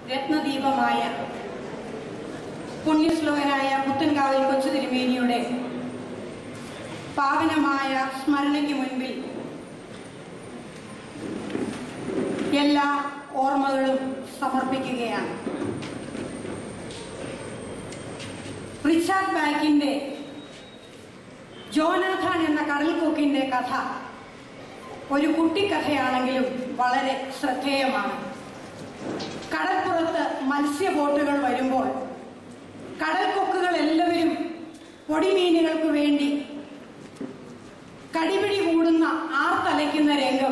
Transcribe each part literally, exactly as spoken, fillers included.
രത്നദീപമായ പുണ്യശ്ലോകനായ പുത്തൻകാവിൽ കൊച്ചു തിരുമേനിയുടെ പാവനമായ സ്മരണയ്ക്ക് മുൻപിൽ എല്ലാ ഓർമ്മകളും സമർപ്പിക്കുകയാണ്. റിച്ചാർഡ് ബാക്കിന്റെ ജോനാഥാൻ എന്ന കടൽക്കൊക്കിന്റെ കഥ ഒരു കുട്ടിക്കഥയാണെങ്കിലും വളരെ ശ്രദ്ധേയമാണ്. കടൽപ്പുറത്ത് മത്സ്യബോട്ടുകൾ വരുമ്പോൾ കടൽക്കൊക്കുകൾ എല്ലാവരും പൊടിമീനുകൾക്ക് വേണ്ടി കടിപിടി കൂടുന്ന ആർത്തലയ്ക്കുന്ന രംഗം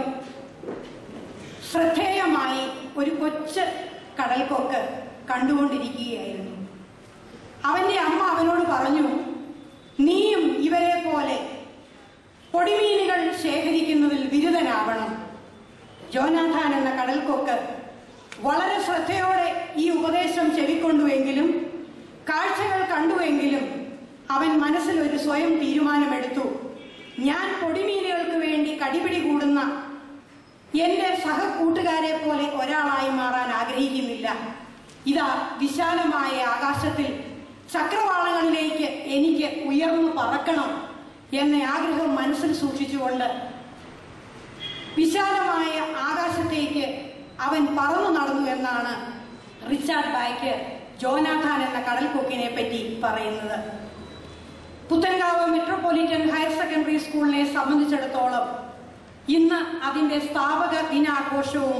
ശ്രദ്ധേയമായി ഒരു കൊച്ചു കടൽക്കൊക്ക് കണ്ടുകൊണ്ടിരിക്കുകയായിരുന്നു. അവന്റെ അമ്മ അവനോട് പറഞ്ഞു, നീയും ഇവരെ പോലെ പൊടിമീനുകൾ ശേഖരിക്കുന്നതിൽ ബിരുദനാവണം. ജോനാഥാൻ എന്ന കടൽക്കൊക്ക് വളരെ ശ്രദ്ധയോടെ ഈ ഉപദേശം ചെവിക്കൊണ്ടുവെങ്കിലും കാഴ്ചകൾ കണ്ടുവെങ്കിലും അവൻ മനസ്സിൽ ഒരു സ്വയം തീരുമാനമെടുത്തു. ഞാൻ പൊടിമീനുകൾക്ക് വേണ്ടി കടിപിടി കൂടുന്ന എന്റെ സഹകൂട്ടുകാരെ പോലെ ഒരാളായി മാറാൻ ആഗ്രഹിക്കുന്നില്ല. ഇതാ വിശാലമായ ആകാശത്തിൽ ചക്രവാളങ്ങളിലേക്ക് എനിക്ക് ഉയർന്നു പറക്കണം എന്ന ആഗ്രഹം മനസ്സിൽ സൂക്ഷിച്ചുകൊണ്ട് വിശാലമായ ആകാശത്തേക്ക് അവൻ പറന്നു നടന്നു എന്നാണ് റിച്ചാർഡ് ബാക്ക് ജോനാഥാൻ എന്ന കടൽക്കൊക്കിനെ പറ്റി പറയുന്നത്. പുത്തൻകാവ് മെട്രോപൊളിറ്റൻ ഹയർ സെക്കൻഡറി സ്കൂളിനെ സംബന്ധിച്ചിടത്തോളം ഇന്ന് അതിന്റെ സ്ഥാപക ദിനാഘോഷവും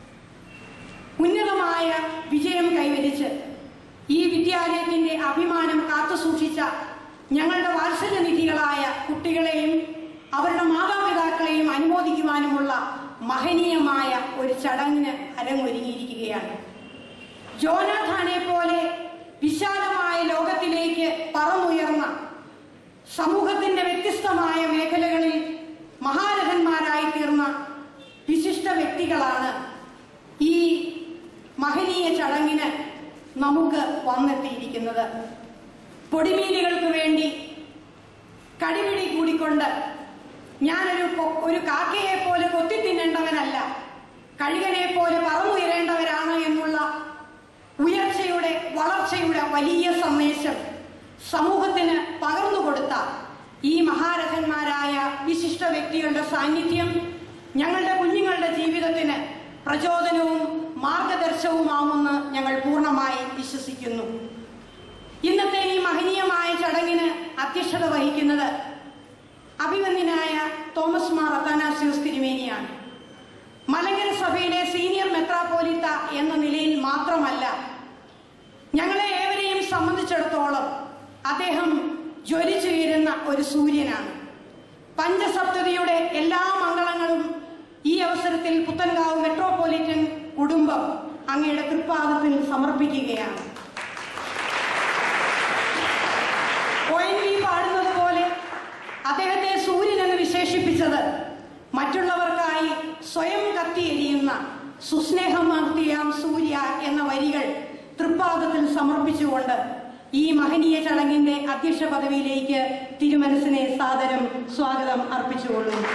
ഉന്നതമായ വിജയം കൈവരിച്ച് ഈ വിദ്യാലയത്തിന്റെ അഭിമാനം കാത്തുസൂക്ഷിച്ച ഞങ്ങളുടെ വാത്സല്യനിധികളായ കുട്ടികളെയും അവരുടെ മാതാപിതാക്കളെയും അനുമോദിക്കുവാനുമുള്ള മഹനീയമായ ഒരു ചടങ്ങിന് അരങ്ങൊരുങ്ങിയിരിക്കുകയാണ്. ജോനാഥാനെ പോലെ വിശാലമായ ലോകത്തിലേക്ക് പറന്നുയർന്ന സമൂഹത്തിന്റെ വ്യത്യസ്തമായ മേഖലകളിൽ മഹാരഥന്മാരായി തീർന്ന വിശിഷ്ട വ്യക്തികളാണ് ഈ മഹനീയ ചടങ്ങിന് നമുക്ക് വന്നെത്തിയിരിക്കുന്നത്. പൊടിമീനുകൾക്ക് വേണ്ടി കടിപിടി കൂടിക്കൊണ്ട് ഞാനൊരു ഒരു കാക്കയെ പോലെ കൊത്തി തിന്നേണ്ടവനല്ല, കഴുകനെ പോലെ പറന്നുയരേണ്ടവരാണ് എന്നുള്ള ഉയർച്ചയുടെ വളർച്ചയുടെ വലിയ സന്ദേശം സമൂഹത്തിന് പകർന്നു കൊടുത്ത ഈ മഹാരഥന്മാരായ വിശിഷ്ട വ്യക്തികളുടെ സാന്നിധ്യം ഞങ്ങളുടെ കുഞ്ഞുങ്ങളുടെ ജീവിതത്തിന് പ്രചോദനവും മാർഗദർശവുമാവുമെന്ന് ഞങ്ങൾ പൂർണ്ണമായി വിശ്വസിക്കുന്നു. ഇന്നത്തെ ഈ മഹനീയമായ ചടങ്ങിന് അധ്യക്ഷത വഹിക്കുന്നത് അഭിമന്യനായ തോമസ് മാർ അത്താനാസ്യോസ് തിരുമേനിയാണ്. മലങ്കര സഭയിലെ സീനിയർ മെത്രാപ്പോലിത്ത എന്ന നിലയിൽ മാത്രമല്ല, ഞങ്ങളെ ഏവരെയും സംബന്ധിച്ചിടത്തോളം അദ്ദേഹം ജ്വലിച്ചുയരുന്ന ഒരു സൂര്യനാണ്. പഞ്ചസപ്തതിയുടെ എല്ലാ മംഗളങ്ങളും ഈ അവസരത്തിൽ പുത്തൻകാവ് മെട്രോപൊളിറ്റൻ കുടുംബം അങ്ങയുടെ തൃപ്പാദത്തിൽ സമർപ്പിക്കുകയാണ്. ഒ എൻ വി പാടുന്നത് പോലെ അദ്ദേഹത്തെ സൂര്യൻ എന്ന് വിശേഷിപ്പിച്ചത് മറ്റുള്ളവർക്കായി സ്വയം കത്തിയെരിയുന്ന സുസ്നേഹമർത്തിയാം സൂര്യ എന്ന വരികൾ തൃപ്പാദത്തിൽ സമർപ്പിച്ചുകൊണ്ട് ഈ മഹനീയ ചടങ്ങിന്റെ അധ്യക്ഷ പദവിയിലേക്ക് തിരുമനസിനെ സാദരം സ്വാഗതം അർപ്പിച്ചുകൊള്ളുന്നു.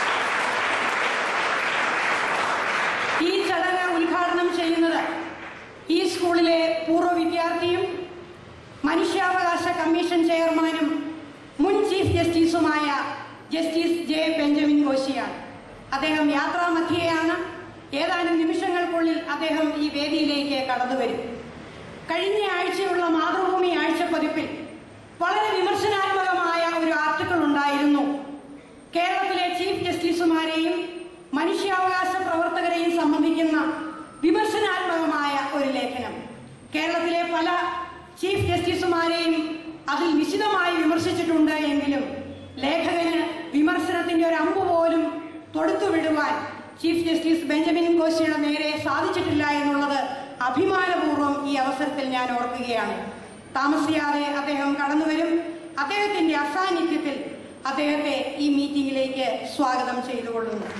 ഈ ചടങ്ങ് ഉദ്ഘാടനം ചെയ്യുന്നത് ഈ സ്കൂളിലെ പൂർവ്വ വിദ്യാർത്ഥിയും മനുഷ്യാവകാശ കമ്മീഷൻ ചെയർമാനും മുൻ ചീഫ് ജസ്റ്റിസുമായ ജസ്റ്റിസ് ജെ ബെഞ്ചമിൻ കോശിയാണ്. അദ്ദേഹം യാത്രാമധ്യേയാണ്. ഏതാനും നിമിഷങ്ങൾക്കുള്ളിൽ അദ്ദേഹം ഈ വേദിയിലേക്ക് കടന്നുവരും. കഴിഞ്ഞ ആഴ്ചയുള്ള മാതൃഭൂമി ആഴ്ചപ്പതിപ്പിൽ വളരെ വിമർശനാത്മകമായ ഒരു ആർട്ടിക്കിൾ ഉണ്ടായിരുന്നു. കേരളത്തിലെ ചീഫ് ജസ്റ്റിസുമാരെയും മനുഷ്യാവകാശ പ്രവർത്തകരെയും സംബന്ധിക്കുന്ന വിമർശനാത്മകമായ ഒരു ലേഖനം. കേരളത്തിലെ പല ചീഫ് ജസ്റ്റിസുമാരെയും അതിൽ വിശദമായി വിമർശിച്ചിട്ടുണ്ട് എങ്കിലും ലേഖകന് വിമർശനത്തിന്റെ ഒരു അമ്പ് പോലും തൊടുത്തുവിടുവാൻ ചീഫ് ജസ്റ്റിസ് ബെഞ്ചമിൻ കോശിയുടെ നേരെ സാധിച്ചിട്ടില്ല എന്നുള്ളത് അഭിമാനപൂർവ്വം ഈ അവസരത്തിൽ ഞാൻ ഓർക്കുകയാണ്. താമസിയാതെ അദ്ദേഹം കടന്നുവരും. അദ്ദേഹത്തിന്റെ അസാന്നിധ്യത്തിൽ അദ്ദേഹത്തെ ഈ മീറ്റിംഗിലേക്ക് സ്വാഗതം ചെയ്തുകൊള്ളുന്നു.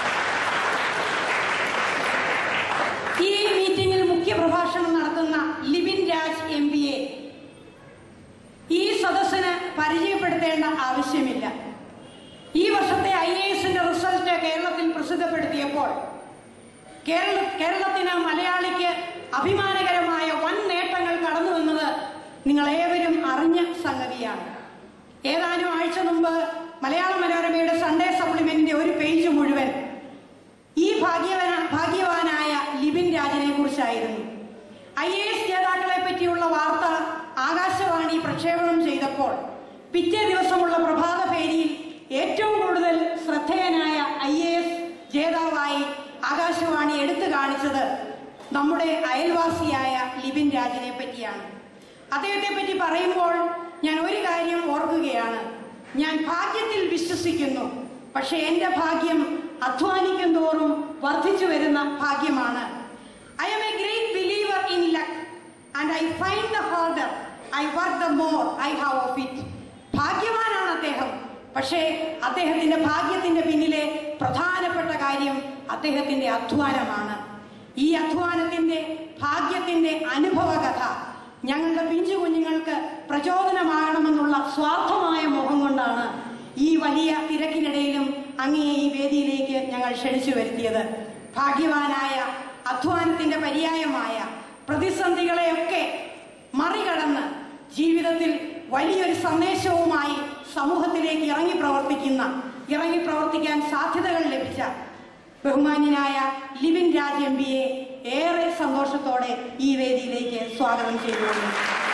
ഈ മീറ്റിംഗിൽ മുഖ്യ പ്രഭാഷണം നടത്തുന്ന Libin Raj M P A ഈ സദസ്സിന് പരിചയപ്പെടുത്തേണ്ട ആവശ്യമില്ല. ഈ വർഷത്തെ ഐ എ എസിന്റെ റിസൾട്ട് കേരളത്തിൽ പ്രസിദ്ധപ്പെടുത്തിയപ്പോൾ കേരള കേരളത്തിന് മലയാളിക്ക് അഭിമാനകരമായ വൻ നേട്ടങ്ങൾ കടന്നു വന്നത് നിങ്ങളേവരും അറിഞ്ഞ സംഗതിയാണ്. ഏതാനും ആഴ്ച മുമ്പ് മലയാള മനോരമയുടെ സൺഡേ സപ്ലിമെന്റിന്റെ ഒരു പേജ് മുഴുവൻ ഈ ഭാഗ്യവാന ഭാഗ്യവാനായ ലിബിൻ രാജിനെ കുറിച്ചായിരുന്നു. ഐ എ എസ് ജേതാക്കളെ പറ്റിയുള്ള വാർത്ത ആകാശവാണി പ്രക്ഷേപണം ചെയ്തപ്പോൾ പിറ്റേ ദിവസമുള്ള പ്രഭാത പേരിയിൽ ഏറ്റവും കൂടുതൽ ശ്രദ്ധേയനായ ഐ എ എസ് ജേതാവായി ആകാശവാണി എടുത്തു കാണിച്ചത് നമ്മുടെ അയൽവാസിയായ ലിബിൻ രാജിനെ പറ്റിയാണ്. അദ്ദേഹത്തെ പറ്റി പറയുമ്പോൾ ഞാൻ ഒരു കാര്യം ഓർക്കുകയാണ്. ഞാൻ ഭാഗ്യത്തിൽ വിശ്വസിക്കുന്നു, പക്ഷെ എൻ്റെ ഭാഗ്യം അധ്വാനിക്കും തോറും വർദ്ധിച്ചു വരുന്ന ഭാഗ്യമാണ്. I am a great believer in luck and I find the harder I work the more I have of it. ഭാഗ്യവാനാണ് അദ്ദേഹം, പക്ഷേ അദ്ദേഹത്തിന്റെ ഭാഗ്യത്തിന്റെ പിന്നിലെ പ്രധാനപ്പെട്ട കാര്യം അദ്ദേഹത്തിന്റെ അധ്വാനമാണ്. ഈ അധ്വാനത്തിന്റെ ഭാഗ്യത്തിന്റെ അനുഭവകഥ ഞങ്ങളുടെ പിഞ്ചു കുഞ്ഞുങ്ങൾക്ക് പ്രചോദനമാകണമെന്നുള്ള സ്വാർത്ഥമായ മോഹം കൊണ്ടാണ് ഈ വലിയ തിരക്കിനിടയിലും അങ്ങയെ ഈ വേദിയിലേക്ക് ഞങ്ങൾ ക്ഷണിച്ചു വരുത്തിയത്. ഭാഗ്യവാനായ അധ്വാനത്തിന്റെ പര്യായമായ പ്രതിസന്ധികളെയൊക്കെ മറികടന്ന് ജീവിതത്തിൽ വലിയൊരു സന്ദേശവുമായി സമൂഹത്തിലേക്ക് ഇറങ്ങി പ്രവർത്തിക്കുന്ന ഇറങ്ങി പ്രവർത്തിക്കാൻ സാധ്യതകൾ ലഭിച്ച ബഹുമാന്യനായ ലിബിൻ രാജ് എം പിയെ ഏറെ സന്തോഷത്തോടെ ഈ വേദിയിലേക്ക് സ്വാഗതം ചെയ്തുകൊള്ളുന്നു.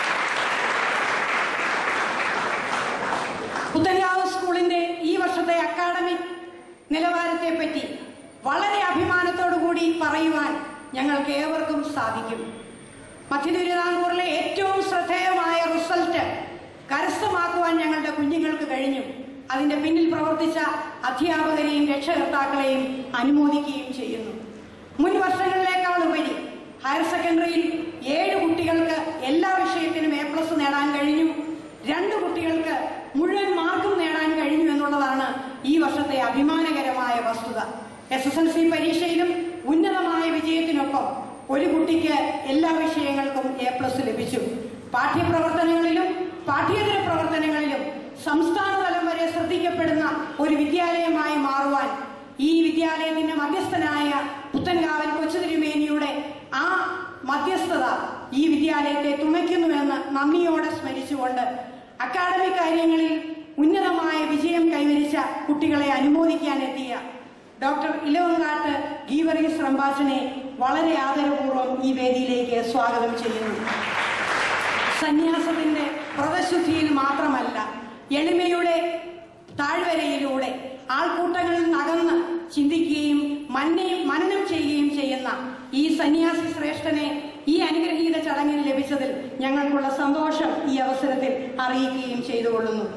പുത്തൻകാവ് സ്കൂളിന്റെ ഈ വർഷത്തെ അക്കാഡമിക് നിലവാരത്തെ പറ്റി വളരെ അഭിമാനത്തോടു കൂടി പറയുവാൻ ഞങ്ങൾക്ക് ഏവർക്കും സാധിക്കും. മധ്യ തിരുവിതാംകൂറിലെ ഏറ്റവും ശ്രദ്ധേയമായ റിസൾട്ട് കരസ്ഥമാക്കുവാൻ ഞങ്ങളുടെ കുഞ്ഞുങ്ങൾക്ക് കഴിഞ്ഞു. അതിന്റെ പിന്നിൽ പ്രവർത്തിച്ച അധ്യാപകരെയും രക്ഷകർത്താക്കളെയും അനുമോദിക്കുകയും ചെയ്യുന്നു. മുൻ വർഷങ്ങളിലേക്കാൾ ഉപരി ഹയർ സെക്കൻഡറിയിൽ ഏഴ് കുട്ടികൾക്ക് എല്ലാ വിഷയത്തിനും എ പ്ലസ് നേടാൻ കഴിഞ്ഞു. രണ്ട് കുട്ടികൾക്ക് മുഴുവൻ മാർക്കും നേടാൻ കഴിഞ്ഞു എന്നുള്ളതാണ് ഈ വർഷത്തെ അഭിമാനകരമായ വസ്തുത. എസ് എസ് എൽ സി പരീക്ഷയിലും ഉന്നതമായ വിജയത്തിനൊപ്പം ഒരു കുട്ടിക്ക് എല്ലാ വിഷയങ്ങൾക്കും എ പ്ലസ് ലഭിച്ചു. പാഠ്യപ്രവർത്തനങ്ങളിലും പാഠ്യേതര പ്രവർത്തനങ്ങളിലും സംസ്ഥാന തലം വരെ ശ്രദ്ധിക്കപ്പെടുന്ന ഒരു വിദ്യാലയമായി മാറുവാൻ ഈ വിദ്യാലയത്തിന്റെ മധ്യസ്ഥനായ പുത്തൻകാവൽ കൊച്ചുതിരുമേനിയുടെ ആ മധ്യസ്ഥത ഈ വിദ്യാലയത്തെ തുണയ്ക്കുന്നുവെന്ന് നന്ദിയോടെ സ്മരിച്ചുകൊണ്ട് അക്കാഡമിക് കാര്യങ്ങളിൽ ഉന്നതമായ വിജയം കൈവരിച്ച കുട്ടികളെ അനുമോദിക്കാനെത്തിയ ഡോക്ടർ ഇലവങ്കാട്ട് ഗീവറീസ് റമ്പാച്ചനെ വളരെ ആദരപൂർവ്വം ഈ വേദിയിലേക്ക് സ്വാഗതം ചെയ്യുന്നു. സന്യാസത്തിന്റെ വ്രതശുദ്ധിയിൽ മാത്രമല്ല, എളിമയുടെ താഴ്വരയിലൂടെ ആൾക്കൂട്ടങ്ങളിൽ നകന്ന് ചിന്തിക്കുകയും മന്നയും മനനം ചെയ്യുകയും ചെയ്യുന്ന ഈ സന്യാസി ശ്രേഷ്ഠനെ ഈ അനുഗ്രഹീത ചടങ്ങിൽ ലഭിച്ചതിൽ ഞങ്ങൾക്കുള്ള സന്തോഷം ഈ അവസരത്തിൽ അറിയിക്കുകയും ചെയ്തുകൊള്ളുന്നു.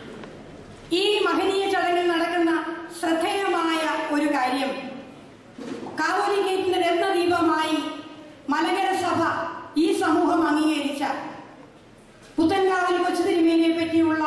ഈ മഹനീയ ചടങ്ങിൽ നടക്കുന്ന ശ്രദ്ധേയമായ ഒരു കാര്യം, കാതോലിക്കേറ്റിന്റെ രത്നദീപമായി മലങ്കര സഭ ഈ സമൂഹം അംഗീകരിച്ച പുത്തൻകാവൽ കൊച്ചുതിരുമേനിയെ പറ്റിയുള്ള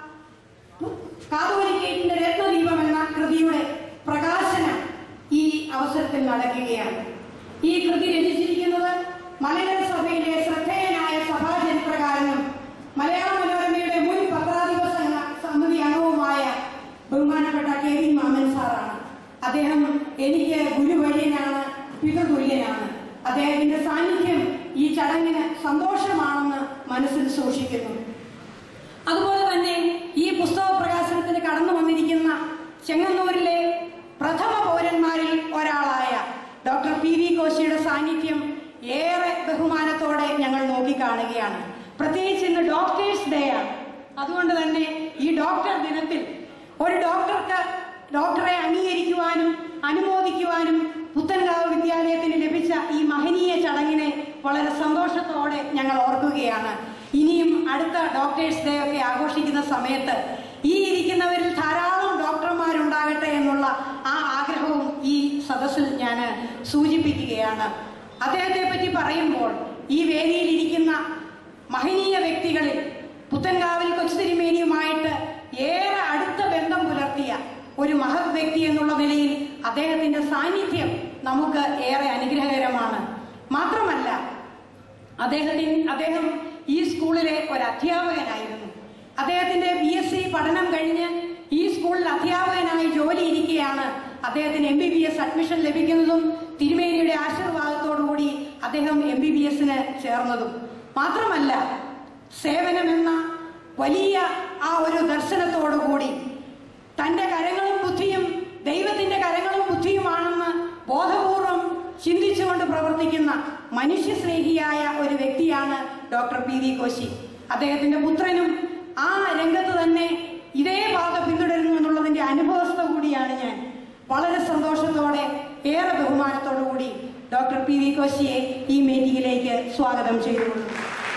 കാതോലിക്കേറ്റിന്റെ രത്നദീപം എന്ന കൃതിയുടെ പ്രകാശനം ഈ അവസരത്തിൽ നടക്കുകയാണ്. ഈ കൃതി രചിച്ചിരിക്കുന്നത് മലങ്കര സഭയിലെ ശ്രദ്ധേയനായ സഭാചരിത്രകാരനും മലയാള മനോരമയുടെ മുൻ പത്രാധിപ സമിതി അംഗവുമായ ബഹുമാനപ്പെട്ട കെ വി മാമൻ സാറാണ്. അദ്ദേഹം എനിക്ക് ഗുരുവര്യനാണ്, പിതൃതുല്യനാണ്. അദ്ദേഹത്തിന്റെ സാന്നിധ്യം ഈ ചടങ്ങിന് സന്തോഷമാണെന്ന് മനസ്സിൽ സൂക്ഷിക്കുന്നു. അതുപോലെ തന്നെ ഈ പുസ്തക പ്രകാശനത്തിന് കടന്നു വന്നിരിക്കുന്ന ചെങ്ങന്നൂരിലെ പ്രഥമ പൗരന്മാരിൽ ഒരാളായ ഡോക്ടർ പി വി കോശിയുടെ സാന്നിധ്യം ഏറെ ബഹുമാനത്തോടെ ഞങ്ങൾ നോക്കിക്കാണുകയാണ്. പ്രത്യേകിച്ച് ഇന്ന് ഡോക്ടേഴ്സ് ഡേ ആണ്. അതുകൊണ്ട് തന്നെ ഈ ഡോക്ടർ ദിനത്തിൽ ഒരു ഡോക്ടർക്ക് ഡോക്ടറെ അംഗീകരിക്കുവാനും അനുമോദിക്കുവാനും പുത്തൻകാവ് വിദ്യാലയത്തിന് ലഭിച്ച ഈ മഹനീയ ചടങ്ങിനെ വളരെ സന്തോഷത്തോടെ ഞങ്ങൾ ഓർക്കുകയാണ്. ഇനിയും അടുത്ത ഡോക്ടേഴ്സ് ഡേ ഒക്കെ ആഘോഷിക്കുന്ന സമയത്ത് ഈ ഇരിക്കുന്നവരിൽ ധാരാളം ഡോക്ടർമാരുണ്ടാകട്ടെ എന്നുള്ള ആ ആഗ്രഹവും ഈ സദസ്സിൽ ഞാൻ സൂചിപ്പിക്കുകയാണ്. അദ്ദേഹത്തെ പറ്റി പറയുമ്പോൾ ഈ വേദിയിൽ ഇരിക്കുന്ന മഹനീയ വ്യക്തികളിൽ പുത്തൻകാവിൽ കൊച്ചുതിരുമേനിയുമായിട്ട് ഏറെ അടുത്ത ബന്ധം പുലർത്തിയ ഒരു മഹത് വ്യക്തി എന്നുള്ള നിലയിൽ അദ്ദേഹത്തിന്റെ സാന്നിധ്യം നമുക്ക് ഏറെ അനുഗ്രഹകരമാണ്. മാത്രമല്ല, അദ്ദേഹത്തിന് അദ്ദേഹം ഈ സ്കൂളിലെ ഒരു അധ്യാപകനായിരുന്നു. അദ്ദേഹത്തിന്റെ ബി എസ് സി പഠനം കഴിഞ്ഞ് ഈ സ്കൂളിൽ അധ്യാപകനായി ജോലി ഇരിക്കെയാണ് അദ്ദേഹത്തിന് M B B S admission ലഭിക്കുന്നതും തിരുമേനിയുടെ ആശീർവാദത്തോടുകൂടി അദ്ദേഹം എം ബി ബി എസിന് ചേർന്നതും. മാത്രമല്ല, സേവനമെന്ന വലിയ ആ ഒരു ദർശനത്തോടുകൂടി തൻ്റെ കരങ്ങളും ബുദ്ധിയും ദൈവത്തിൻ്റെ കരങ്ങളും ബുദ്ധിയുമാണെന്ന് ബോധപൂർവം ചിന്തിച്ചുകൊണ്ട് പ്രവർത്തിക്കുന്ന മനുഷ്യസ്നേഹിയായ ഒരു വ്യക്തിയാണ് ഡോക്ടർ പി വി കോശി. അദ്ദേഹത്തിന്റെ പുത്രനും ആ രംഗത്ത് തന്നെ ഇതേ പാത പിന്തുടരുന്നു എന്നുള്ളതിന്റെ അനുഭവസ്ഥ കൂടിയാണ് ഞാൻ. വളരെ സന്തോഷത്തോടെ ഏറെ ബഹുമാനത്തോടു കൂടി ഡോക്ടർ പി വി കോശിയെ ഈ മീറ്റിംഗിലേക്ക് സ്വാഗതം ചെയ്തുകൊള്ളുന്നു.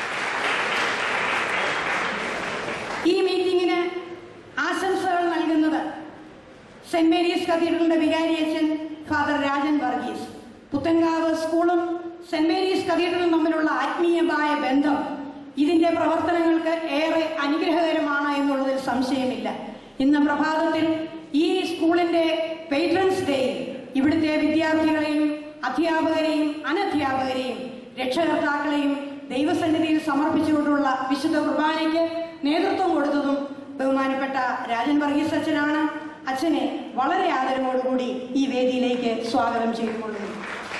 ഈ മീറ്റിംഗിന് ആശംസകൾ നൽകുന്നത് സെന്റ് മേരീസ് കത്തീഡ്രലിന്റെ വികാരി അച്ഛൻ ഫാദർ രാജൻ വർഗീസ്. പുത്തൻകാവ് സ്കൂളും സെന്റ് മേരീസ് കത്തീഡ്രലും തമ്മിലുള്ള ആത്മീയമായ ബന്ധം ഇതിന്റെ പ്രവർത്തനങ്ങൾക്ക് ഏറെ അനുഗ്രഹകരമാണ് എന്നുള്ളതിൽ സംശയമില്ല. ഇന്ന് പ്രഭാതത്തിൽ ഈ സ്കൂളിന്റെ പേട്രൺസ് ഡേയിൽ ഇവിടുത്തെ വിദ്യാർത്ഥികളെയും അധ്യാപകരെയും അനധ്യാപകരെയും രക്ഷകർത്താക്കളെയും ദൈവസന്നിധിയിൽ സമർപ്പിച്ചുകൊണ്ടുള്ള വിശുദ്ധ കുർബാനയ്ക്ക് നേതൃത്വം കൊടുത്തതും ബഹുമാനപ്പെട്ട രാജൻ വർഗീസ് അച്ഛനാണ്. അച്ഛനെ വളരെ ആദരവോടുകൂടി ഈ വേദിയിലേക്ക് സ്വാഗതം ചെയ്തുകൊള്ളുന്നു.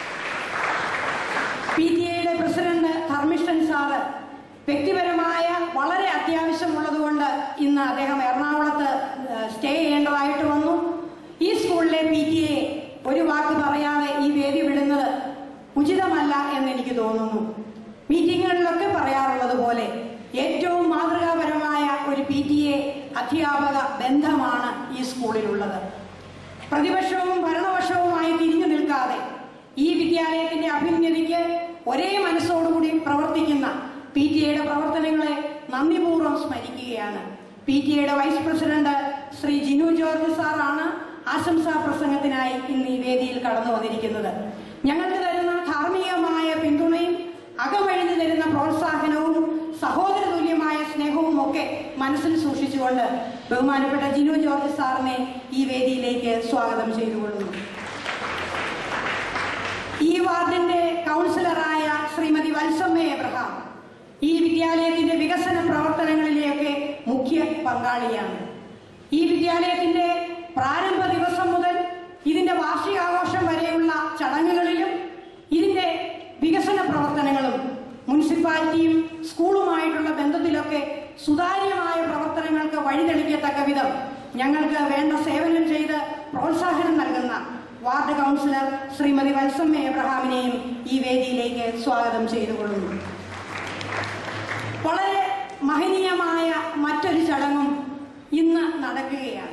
പി ടി എയുടെ പ്രസിഡന്റ് ധർമ്മിഷ്ഠൻ സാറ് വ്യക്തിപരമായ വളരെ അത്യാവശ്യമുള്ളതുകൊണ്ട് ഇന്ന് അദ്ദേഹം എറണാകുളത്ത് സ്റ്റേ ചെയ്യേണ്ടതായിട്ട് വന്നു. ഈ സ്കൂളിലെ പി ടി എ ഒരു വാക്ക് പറയാതെ ഈ വേദി വിടുന്നത് ഉചിതമല്ല എന്നെനിക്ക് തോന്നുന്നു. മീറ്റിങ്ങുകളിലൊക്കെ പറയാറുള്ളത് പോലെ ഏറ്റവും മാതൃകാപരമായ ഒരു പി ടി എ അധ്യാപക ബന്ധമാണ് ഈ സ്കൂളിലുള്ളത്. പ്രതിപക്ഷവും ഭരണപക്ഷവുമായി തിരിഞ്ഞു നിൽക്കാതെ ഈ വിദ്യാലയത്തിന്റെ അഭ്യുന്നതിക്ക് ഒരേ മനസ്സോടുകൂടി പ്രവർത്തിക്കുന്ന പി ടി എയുടെ പ്രവർത്തനങ്ങളെ നന്ദിപൂർവ്വം സ്മരിക്കുകയാണ്. പി ടി എയുടെ വൈസ് പ്രസിഡന്റ് ശ്രീ ജിനു ജോർജ് സാറാണ് ആശംസാ പ്രസംഗത്തിനായി ഇന്ന് ഈ വേദിയിൽ കടന്നു വന്നിരിക്കുന്നത്. ഞങ്ങൾക്ക് തരുന്ന ധാർമ്മികമായ പിന്തുണയും അകമഴിഞ്ഞു തരുന്ന പ്രോത്സാഹനവും സഹോദര തുല്യമായ സ്നേഹവും ഒക്കെ മനസ്സിൽ സൂക്ഷിച്ചുകൊണ്ട് ബഹുമാനപ്പെട്ട ജിനു ജോർജ് സാറിനെ ഈ വേദിയിലേക്ക് സ്വാഗതം ചെയ്തുകൊള്ളുന്നു. ഈ വാർഡിന്റെ കൗൺസിലറായ ശ്രീമതി വത്സമ്മ എബ്രഹാം ഈ വിദ്യാലയത്തിന്റെ വികസന പ്രവർത്തനങ്ങളിലെയൊക്കെ മുഖ്യ പങ്കാളിയാണ്. ഈ വിദ്യാലയത്തിന്റെ പ്രാരംഭ ദിവസം മുതൽ ഇതിന്റെ വാർഷികാഘോഷം വരെയുള്ള ചടങ്ങുകളിലും ഇതിന്റെ വികസന പ്രവർത്തനങ്ങളും മുനിസിപ്പാലിറ്റിയും സ്കൂളുമായിട്ടുള്ള ബന്ധത്തിലൊക്കെ സുതാര്യമായ പ്രവർത്തനങ്ങൾക്ക് വഴിതെളിക്കത്തക്ക വിധം ഞങ്ങൾക്ക് വേണ്ട സേവനം ചെയ്ത് പ്രോത്സാഹനം നൽകുന്ന വാർഡ് കൗൺസിലർ ശ്രീമതി വത്സമ്മ എബ്രഹാമിനെയും ഈ വേദിയിലേക്ക് സ്വാഗതം ചെയ്തുകൊള്ളുന്നു. വളരെ മഹനീയമായ മറ്റൊരു ചടങ്ങും ഇന്ന് നടക്കുകയാണ്.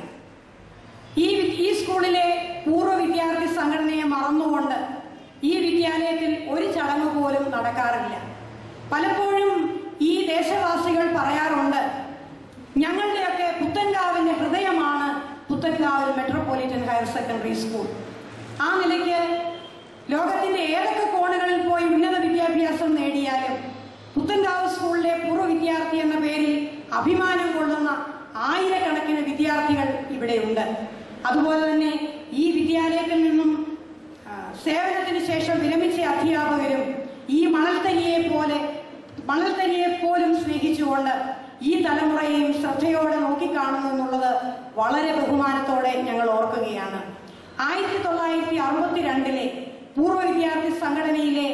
ഈ ഈ സ്കൂളിലെ പൂർവ്വ വിദ്യാർത്ഥി സംഘടനയെ മറന്നുകൊണ്ട് ഈ വിദ്യാലയത്തിൽ ഒരു ചടങ്ങ് പോലും നടക്കാറില്ല. പലപ്പോഴും ഈ ദേശവാസികൾ പറയാറുണ്ട്, ഞങ്ങളുടെയൊക്കെ പുത്തൻകാവിന്റെ ഹൃദയമാണ് പുത്തൻകാവിൽ മെട്രോപൊളിറ്റൻ ഹയർ സെക്കൻഡറി സ്കൂൾ. ആ നിലയ്ക്ക് ലോകത്തിന്റെ ഏതൊക്കെ കോണുകളിൽ പോയി ഉന്നത വിദ്യാഭ്യാസം നേടിയാലും പുത്തൻകാവ് സ്കൂളിലെ പൂർവ്വ വിദ്യാർത്ഥി എന്ന പേരിൽ അഭിമാനം കൊള്ളുന്ന ആയിരക്കണക്കിന് വിദ്യാർത്ഥികൾ ഇവിടെയുണ്ട്. അതുപോലെ തന്നെ ഈ വിദ്യാലയത്തിൽ നിന്നും സേവനത്തിന് ശേഷം വിരമിച്ച അധ്യാപകരും ഈ മണൽത്തരിയെ പോലെ മണൽത്തരിയെ പോലും സ്നേഹിച്ചുകൊണ്ട് ഈ തലമുറയെയും ശ്രദ്ധയോടെ നോക്കിക്കാണുന്നു എന്നുള്ളത് വളരെ ബഹുമാനത്തോടെ ഞങ്ങൾ ഓർക്കുകയാണ്. ആയിരത്തി തൊള്ളായിരത്തി അറുപത്തി രണ്ടിലെ പൂർവ്വ വിദ്യാർത്ഥി സംഘടനയിലെ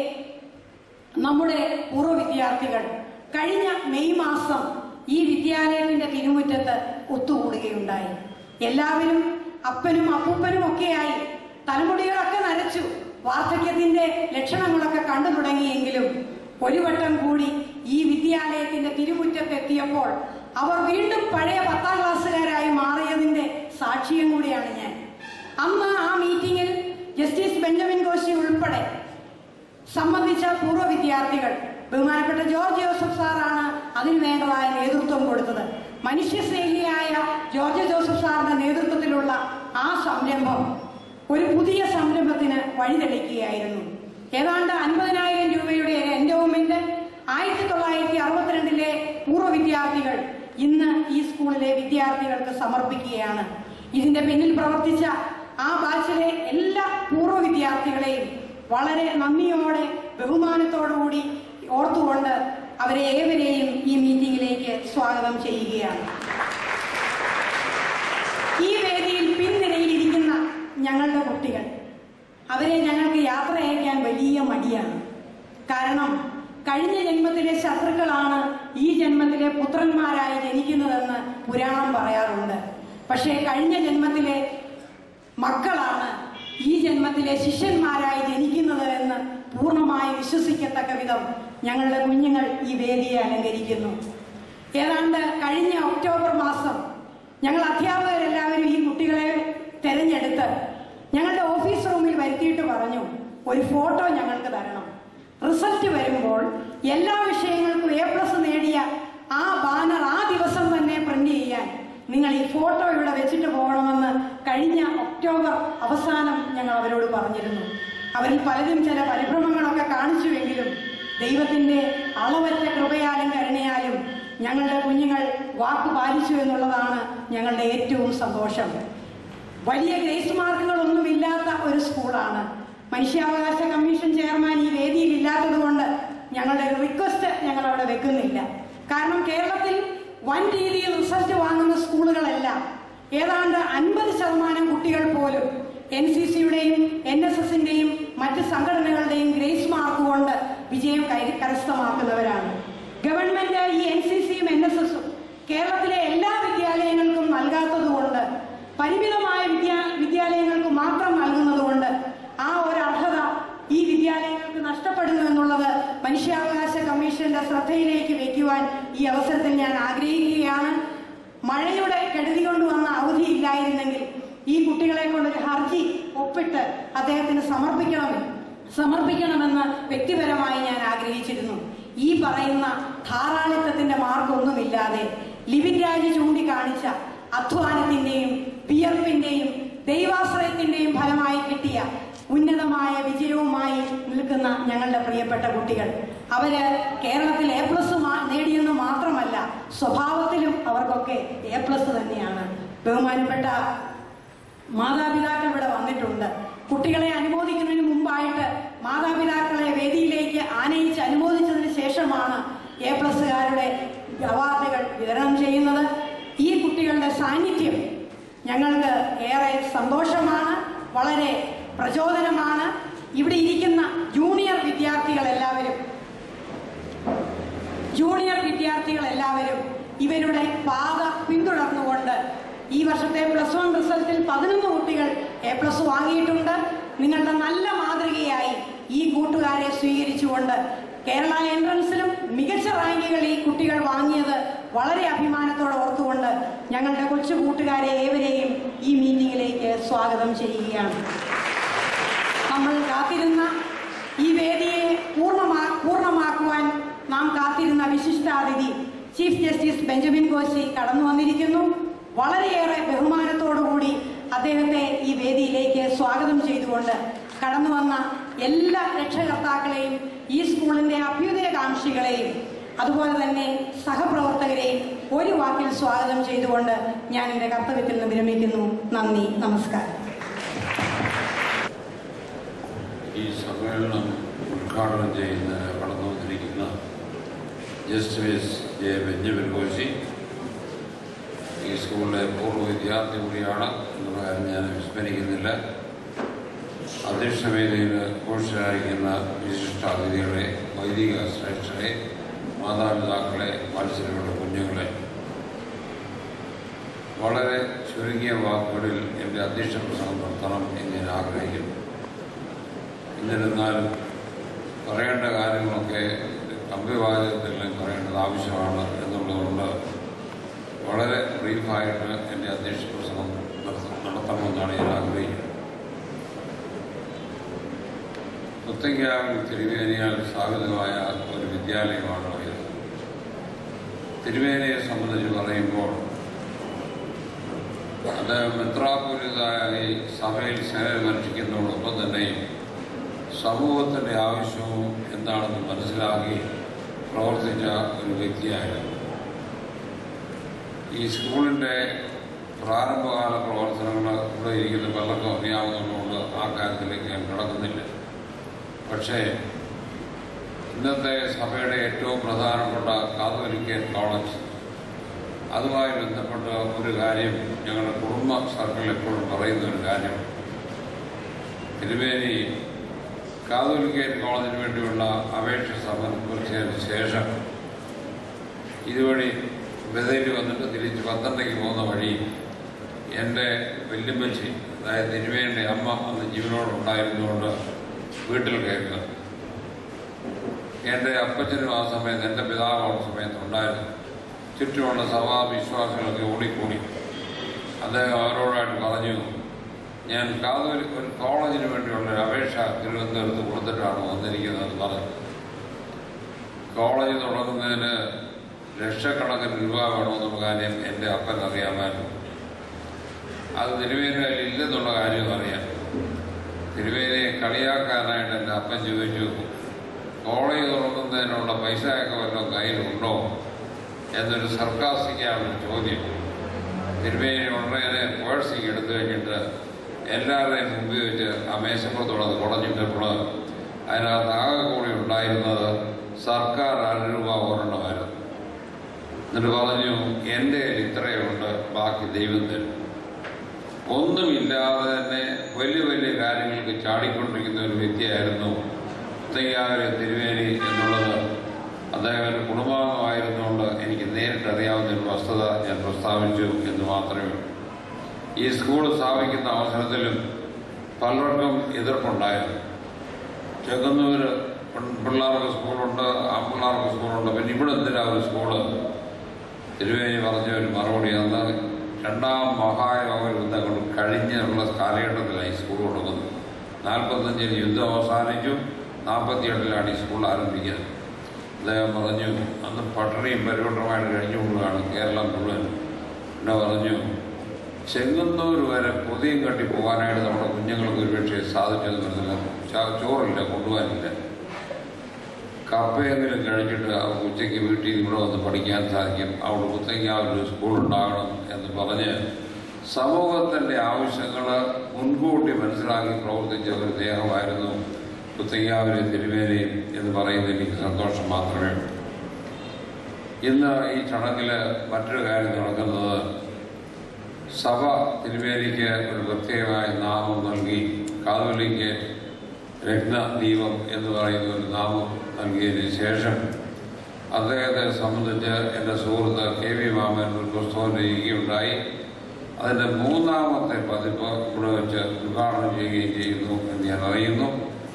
നമ്മുടെ പൂർവ്വ വിദ്യാർത്ഥികൾ കഴിഞ്ഞ മെയ് മാസം ഈ വിദ്യാലയത്തിന്റെ തിരുമുറ്റത്ത് ഒത്തുകൂടുകയുണ്ടായി. എല്ലാവരും അപ്പനും അപ്പൂപ്പനും ഒക്കെയായി തലമുടികളൊക്കെ നരച്ചു, വാർദ്ധക്യത്തിന്റെ ലക്ഷണങ്ങളൊക്കെ കണ്ടു തുടങ്ങിയെങ്കിലും ഒരു വട്ടം കൂടി ഈ വിദ്യാലയത്തിന്റെ തിരുമുറ്റത്തെത്തിയപ്പോൾ അവർ വീണ്ടും പഴയ പത്താം ക്ലാസ്സുകാരായി മാറിയതിന്റെ സാക്ഷിയും കൂടിയാണ് ഞാൻ. അന്ന് ആ മീറ്റിംഗിൽ ജസ്റ്റിസ് ബെഞ്ചമിൻ കോശി ഉൾപ്പെടെ സംബന്ധിച്ച പൂർവ്വ വിദ്യാർത്ഥികൾ ബഹുമാനപ്പെട്ട ജോർജ് ജോസഫ് സാറാണ് അതിന് വേണ്ടതായ നേതൃത്വം കൊടുത്തത്. മനുഷ്യസ്നേഹിയായ ജോർജ് ജോസഫ് സാറിന്റെ നേതൃത്വത്തിലുള്ള ആ സംരംഭം ഒരു പുതിയ സംരംഭത്തിന് വഴിതെളിക്കുകയായിരുന്നു. ഏതാണ്ട് അൻപതിനായിരം രൂപയുടെ എൻഡോവ്മെന്റ് ആയിരത്തി തൊള്ളായിരത്തി അറുപത്തിരണ്ടിലെ പൂർവ്വ വിദ്യാർത്ഥികൾ ഇന്ന് ഈ സ്കൂളിലെ വിദ്യാർത്ഥികൾക്ക് സമർപ്പിക്കുകയാണ്. ഇതിന്റെ പിന്നിൽ പ്രവർത്തിച്ച ആ ബാച്ചിലെ എല്ലാ പൂർവ്വ വിദ്യാർത്ഥികളെയും വളരെ നന്ദിയോടെ ബഹുമാനത്തോടുകൂടി ഓർത്തുകൊണ്ട് അവരെ ഏവരെയും ഈ മീറ്റിംഗിലേക്ക് സ്വാഗതം ചെയ്യുകയാണ്. ഈ വേദിയിൽ പിൻനിരയിലിരിക്കുന്ന ഞങ്ങളുടെ കുട്ടികൾ അവരെ ഞങ്ങൾക്ക് യാത്ര അയക്കാൻ വലിയ മടിയാണ്. കാരണം കഴിഞ്ഞ ജന്മത്തിലെ ശത്രുക്കളാണ് ഈ ജന്മത്തിലെ പുത്രന്മാരായി ജനിക്കുന്നതെന്ന് പുരാണം പറയാറുണ്ട്. പക്ഷേ കഴിഞ്ഞ ജന്മത്തിലെ മക്കളാണ് ഈ ജന്മത്തിലെ ശിഷ്യന്മാരായി ജനിക്കുന്നത് എന്ന് പൂർണ്ണമായി വിശ്വസിക്കത്തക്ക വിധം ഞങ്ങളുടെ കുഞ്ഞുങ്ങൾ ഈ വേദിയെ അലങ്കരിക്കുന്നു. ഏതാണ്ട് കഴിഞ്ഞ ഒക്ടോബർ മാസം ഞങ്ങൾ അധ്യാപകരെല്ലാവരും ഈ കുട്ടികളെ തെരഞ്ഞെടുത്ത് ഞങ്ങളുടെ ഓഫീസ് റൂമിൽ വരുത്തിയിട്ട് പറഞ്ഞു, ഒരു ഫോട്ടോ ഞങ്ങൾക്ക് തരണം. റിസൾട്ട് വരുമ്പോൾ എല്ലാ വിഷയങ്ങൾക്കും എ പ്ലസ് നേടിയ ആ ബാനർ ആ ദിവസം തന്നെ പ്രിന്റ് ചെയ്യാൻ നിങ്ങൾ ഈ ഫോട്ടോ ഇവിടെ വെച്ചിട്ട് പോകണമെന്ന് കഴിഞ്ഞ ഒക്ടോബർ അവസാനം ഞങ്ങൾ അവരോട് പറഞ്ഞിരുന്നു. അവരിൽ പലരും ചില പരിഭ്രമങ്ങളൊക്കെ കാണിച്ചുവെങ്കിലും ദൈവത്തിന്റെ അളവറ്റ കൃപയാലും കരുണയാലും ഞങ്ങളുടെ കുഞ്ഞുങ്ങൾ വാക്ക് പാലിച്ചു എന്നുള്ളതാണ് ഞങ്ങളുടെ ഏറ്റവും സന്തോഷം. വലിയ ഗ്രേസ് മാർക്കുകളൊന്നുമില്ലാത്ത ഒരു സ്കൂളാണ്. മനുഷ്യാവകാശ കമ്മീഷൻ ചെയർമാൻ ഈ വേദിയിൽ ഇല്ലാത്തത് കൊണ്ട് ഞങ്ങളുടെ റിക്വസ്റ്റ് ഞങ്ങൾ അവിടെ വെക്കുന്നില്ല. കാരണം കേരളത്തിൽ വൻ രീതിയിൽ റിസൾട്ട് വാങ്ങുന്ന സ്കൂളുകളെല്ലാം ഏതാണ്ട് അൻപത് ശതമാനം കുട്ടികൾ പോലും എൻ സി സിയുടെയും എൻ എസ് എസിന്റെയും മറ്റ് സംഘടനകളുടെയും ഗ്രേസ് മാർക്ക് കൊണ്ട് വിജയം കരസ്ഥമാക്കുന്നവരാണ്. ഗവൺമെന്റ് ഈ എൻ സി സിയും എൻ എസ് എസും കേരളത്തിലെ എല്ലാ വിദ്യാലയങ്ങൾക്കും നൽകാത്തത് കൊണ്ട്, പരിമിതമായ വിദ്യാ വിദ്യാലയങ്ങൾക്ക് മാത്രം നൽകുന്നത് കൊണ്ട് ആ ഒരു അർഹത ഈ വിദ്യാലയങ്ങൾക്ക് നഷ്ടപ്പെടുന്നു എന്നുള്ളത് മനുഷ്യാവകാശ കമ്മീഷന്റെ ശ്രദ്ധയിലേക്ക് വയ്ക്കുവാൻ ഈ അവസരത്തിൽ ഞാൻ ആഗ്രഹിക്കുകയാണ്. മഴയുടെ കെടുതി കൊണ്ടുവന്ന അവധി ഇല്ലായിരുന്നെങ്കിൽ ഈ കുട്ടികളെ കൊണ്ടൊരു ഹർജി ഒപ്പിട്ട് അദ്ദേഹത്തിന് സമർപ്പിക്കണമെന്ന് സമർപ്പിക്കണമെന്ന് വ്യക്തിപരമായി ഞാൻ ആഗ്രഹിച്ചിരുന്നു. ഈ പറയുന്ന ധാരാളിത്തത്തിന്റെ മാർഗമൊന്നുമില്ലാതെ ലിവിൻ രാജ് ചൂണ്ടിക്കാണിച്ച അധ്വാനത്തിന്റെയും വിയർപ്പിന്റെയും ദൈവാശ്രയത്തിന്റെയും ഫലമായി കിട്ടിയ ഉന്നതമായ വിജയവുമായി നിൽക്കുന്ന ഞങ്ങളുടെ പ്രിയപ്പെട്ട കുട്ടികൾ, അവര് കേരളത്തിൽ എ പ്ലസ് നേടിയെന്ന് മാത്രമല്ല സ്വഭാവത്തിലും അവർക്കൊക്കെ എ പ്ലസ് തന്നെയാണ്. ബഹുമാനപ്പെട്ട മാതാപിതാക്കൾ ഇവിടെ വന്നിട്ടുണ്ട്. കുട്ടികളെ അനുമോദിക്കുന്നതിന് മുമ്പായിട്ട് മാതാപിതാക്കളെ വേദിയിലേക്ക് ആനയിച്ച് അനുമോദിച്ചതിന് ശേഷമാണ് എ പ്ലസുകാരുടെ അവാർഡുകൾ വിതരണം ചെയ്യുന്നത്. ഈ കുട്ടികളുടെ സാന്നിധ്യം ഞങ്ങൾക്ക് ഏറെ സന്തോഷമാണ്, വളരെ പ്രചോദനമാണ്. ഇവിടെ ഇരിക്കുന്ന ജൂനിയർ വിദ്യാർത്ഥികൾ എല്ലാവരും ജൂനിയർ വിദ്യാർത്ഥികൾ എല്ലാവരും ഇവരുടെ പാത പിന്തുടർന്നുകൊണ്ട് ഈ വർഷത്തെ പ്ലസ് വൺ റിസൾട്ടിൽ പതിനൊന്ന് കുട്ടികൾ എ പ്ലസ് വാങ്ങിയിട്ടുണ്ട്. നിങ്ങളുടെ നല്ല മാതൃകയായി ഈ കൂട്ടുകാരെ സ്വീകരിച്ചുകൊണ്ട് കേരള എൻട്രൻസിലും മികച്ച റാങ്കുകൾ ഈ കുട്ടികൾ വാങ്ങിയത് വളരെ അഭിമാനത്തോടെ ഓർത്തുകൊണ്ട് ഞങ്ങളുടെ കൊച്ചു കൂട്ടുകാരെ ഏവരെയും ഈ മീറ്റിംഗിലേക്ക് സ്വാഗതം ചെയ്യുകയാണ്. നമ്മൾ കാത്തിരുന്ന ഈ വേദിയെ പൂർണ്ണമാ പൂർണ്ണമാക്കുവാൻ നാം കാത്തിരുന്ന വിശിഷ്ടാതിഥി ചീഫ് ജസ്റ്റിസ് ബെഞ്ചമിൻ കോശി കടന്നു വന്നിരിക്കുന്നു. വളരെയേറെ ബഹുമാനത്തോടുകൂടി അദ്ദേഹത്തെ ഈ വേദിയിലേക്ക് സ്വാഗതം ചെയ്തുകൊണ്ട് കടന്നു വന്ന എല്ലാ രക്ഷകർത്താക്കളെയും ഈ സ്കൂളിന്റെ അഭ്യുദയകാംക്ഷികളെയും അതുപോലെ തന്നെ സഹപ്രവർത്തകരെയും ഒരു വാക്കിൽ സ്വാഗതം ചെയ്തുകൊണ്ട് ഞാൻ എൻ്റെ കർത്തവ്യത്തിൽ നിന്ന് വിരമിക്കുന്നു. നന്ദി, നമസ്കാരം. ഈ സമ്മേളനം ഉദ്ഘാടനം ചെയ്യുന്ന കടന്നു വന്നിരിക്കുന്ന ജസ്റ്റിസ് ജെ ബെഞ്ചമിൻ കോശി ഈ സ്കൂളിലെ പൂർവ്വ വിദ്യാർത്ഥി കൂടിയാണ് എന്നുള്ള കാര്യം ഞാൻ വിസ്മരിക്കുന്നില്ല. അധ്യക്ഷവേദിയിൽ ഘോഷയായിരിക്കുന്ന വിശിഷ്ടാതിഥികളെ, വൈദിക ശ്രേഷ്ഠരെ, മാതാപിതാക്കളെ, മത്സരങ്ങളുടെ കുഞ്ഞുങ്ങളെ, വളരെ ചുരുങ്ങിയ വാക്കുകളിൽ എൻ്റെ അധ്യക്ഷ പ്രസംഗം നടത്തണം എന്ന് ഞാൻ ആഗ്രഹിക്കുന്നു. എന്നിരുന്നാലും പറയേണ്ട കാര്യങ്ങളൊക്കെ കമ്പിവാചകത്തിൽ പറയേണ്ടത് ആവശ്യമാണ് എന്നുള്ളതുകൊണ്ട് വളരെ ബ്രീഫായിട്ട് എൻ്റെ അധ്യക്ഷ പ്രസംഗം നടത്തണമെന്നാണ് ഞാൻ ആഗ്രഹിക്കുന്നത്. മുത്തങ്ങാവിൽ തിരുവേനിയാൽ സ്ഥാപിതമായ ഒരു വിദ്യാലയമാണ് ഇത്. തിരുവേനിയെ സംബന്ധിച്ച് പറയുമ്പോൾ അത് മെത്രാപ്പൊലീത്തായി സഭയിൽ സേവനമനുഷ്ഠിക്കുന്നതോടൊപ്പം തന്നെയും സമൂഹത്തിൻ്റെ ആവശ്യവും എന്താണെന്ന് മനസ്സിലാക്കി പ്രവർത്തിച്ച ഒരു വ്യക്തിയായിരുന്നു. ഈ സ്കൂളിൻ്റെ പ്രാരംഭകാല പ്രവർത്തനങ്ങൾ ഇവിടെ ഇരിക്കുന്ന പലർക്കും അറിയാവുന്നതുകൊണ്ട് ആ കാര്യത്തിലേക്ക് ഞാൻ കടക്കുന്നില്ല. പക്ഷേ ഇന്നത്തെ സഭയുടെ ഏറ്റവും പ്രധാനപ്പെട്ട കാതോലിക്കൻ കോളേജ്, അതുമായി ബന്ധപ്പെട്ട ഒരു കാര്യം ഞങ്ങളുടെ കുടുംബ സർക്കിൾ എപ്പോഴും പറയുന്ന ഒരു കാര്യം, തിരുവേലി കാതോലിക്കേറ്റ് കോളേജിന് വേണ്ടിയുള്ള അപേക്ഷ സമർപ്പിച്ചതിന് ശേഷം ഇതുവഴി ബദലിൽ വന്നിട്ട് തിരിച്ച് പത്തനംതിട്ടയ്ക്ക് പോകുന്ന വഴി എൻ്റെ വല്യമ്മച്ചി, അതായത് തിരുവേലിൻ്റെ അമ്മ അന്ന് ജീവനോടുണ്ടായിരുന്നുകൊണ്ട് വീട്ടിൽ കയറുക. എൻ്റെ അപ്പച്ചനും ആ സമയത്ത്, എൻ്റെ പിതാവ് ആ സമയത്ത് ഉണ്ടായിരുന്നു. ചുറ്റുമുള്ള സഭാവിശ്വാസികളൊക്കെ ഓടിക്കൂടി. അദ്ദേഹം അവരോടായിട്ട് പറഞ്ഞു, ഞാൻ കാതോലി ഒരു കോളേജിന് വേണ്ടിയുള്ള ഒരു അപേക്ഷ തിരുവനന്തപുരത്ത് കൊടുത്തിട്ടാണ് വന്നിരിക്കുന്നതെന്ന് പറഞ്ഞു. കോളേജ് തുടങ്ങുന്നതിന് ലക്ഷക്കണക്കിന് രൂപ വേണമെന്നുള്ള കാര്യം എൻ്റെ അപ്പൻ അറിയാമായിരുന്നു. അത് തിരുവേലിയിൽ ഇല്ലെന്നുള്ള കാര്യം അറിയാം. തിരുവേലിയെ കളിയാക്കാനായിട്ട് എൻ്റെ അപ്പൻ ചോദിച്ചു, കോളേജ് തുറക്കുന്നതിനുള്ള പൈസയൊക്കെ വല്ലതും കയ്യിലുണ്ടോ എന്നൊരു സർക്കാസ്റ്റിക്കാണ് ചോദ്യം. തിരുവേലി ഉടനെ പേഴ്സിങ് എടുത്തു കഴിഞ്ഞിട്ട് എല്ലാവരുടെയും മുമ്പിൽ വെച്ച് ആ മേശപ്പുറത്തുള്ളത് കുടഞ്ഞിട്ടപ്പോൾ അതിനകത്ത് ആകെ കൂടി ഉണ്ടായിരുന്നത് സർക്കാർ അര രൂപ ഒരെണ്ണമായിരുന്നു. എന്നിട്ട് പറഞ്ഞു, എൻ്റെ ഇത്രയുണ്ട്, ബാക്കി ദൈവം തരും. ഒന്നുമില്ലാതെ തന്നെ വലിയ വലിയ കാര്യങ്ങൾക്ക് ചാടിക്കൊണ്ടിരിക്കുന്ന ഒരു വ്യക്തിയായിരുന്നു മുത്തയ്യാവരെ തിരുവേലി എന്നുള്ളത് അദ്ദേഹം ഒരു കുടുംബാംഗമായിരുന്നുകൊണ്ട് എനിക്ക് നേരിട്ടറിയാവുന്ന ഒരു വസ്തുത ഞാൻ പ്രസ്താവിച്ചു എന്ന് മാത്രമേ ഉള്ളൂ. ഈ സ്കൂൾ സ്ഥാപിക്കുന്ന അവസരത്തിലും പലർക്കും എതിർപ്പുണ്ടായിരുന്നു. ചെങ്ങന്നൂർ പിള്ളേർക്ക് സ്കൂളുണ്ട്, ആൺപിള്ളേർക്ക് സ്കൂളുണ്ട്, പിന്നെ ഇവിടെ എന്തിനാ ഒരു സ്കൂള്? തിരുവേലി പറഞ്ഞ ഒരു മറുപടി, അന്ന് രണ്ടാം മഹായോഗ യുദ്ധങ്ങൾ കഴിഞ്ഞുള്ള കാലഘട്ടത്തിലാണ് ഈ സ്കൂൾ തുടങ്ങുന്നത്. നാൽപ്പത്തഞ്ചിൽ യുദ്ധം അവസാനിച്ചു, നാൽപ്പത്തിയെട്ടിലാണ് ഈ സ്കൂൾ ആരംഭിക്കുന്നത്. അദ്ദേഹം പറഞ്ഞു, അന്ന് പട്ടിണിയും പരിവട്ടമായിട്ട് കഴിഞ്ഞുകൊണ്ടാണ് കേരളം മുഴുവൻ. എന്നെ പറഞ്ഞു, ചെങ്ങന്നൂർ വരെ പൊതിയും കെട്ടി പോകാനായിട്ട് നമ്മുടെ കുഞ്ഞുങ്ങൾക്ക് ഒരുപക്ഷെ സാധിച്ചെന്ന് പറഞ്ഞില്ല. ചോറില്ല, കൊണ്ടുപോകാനില്ല. കപ്പയെങ്കിലും കഴിച്ചിട്ട് അവർക്ക് ഉച്ചയ്ക്ക് വീട്ടിൽ ഇവിടെ വന്ന് പഠിക്കാൻ സാധിക്കും, അവിടെ പുത്തങ്കാവിലൊരു സ്കൂൾ ഉണ്ടാകണം എന്ന് പറഞ്ഞ് സമൂഹത്തിൻ്റെ ആവശ്യങ്ങൾ മുൻകൂട്ടി മനസ്സിലാക്കി പ്രവർത്തിച്ച ഒരു ദേഹമായിരുന്നു പുത്തങ്കാവിലെ തിരുവേലി എന്ന് പറയുന്നത് എനിക്ക് സന്തോഷം മാത്രമേ ഉള്ളൂ. ഇന്ന് ഈ ചടങ്ങിൽ മറ്റൊരു കാര്യം നടക്കുന്നത്, സഭ തിരുവേലിക്ക് ഒരു പ്രത്യേകമായ നാമം നൽകി. കാതോലിക്ക് രത്നദീപം എന്ന് പറയുന്ന ഒരു നാമം നൽകിയതിന് ശേഷം അദ്ദേഹത്തെ സംബന്ധിച്ച് എൻ്റെ സുഹൃത്ത് കെ വി മാമൻ ഒരു പുസ്തകം രചിക്കുകയുണ്ടായി. അതിൻ്റെ മൂന്നാമത്തെ പതിപ്പ് ഇവിടെ വെച്ച് ഉദ്ഘാടനം ചെയ്യുകയും ചെയ്യുന്നു എന്ന് ഞാൻ അറിയുന്നു.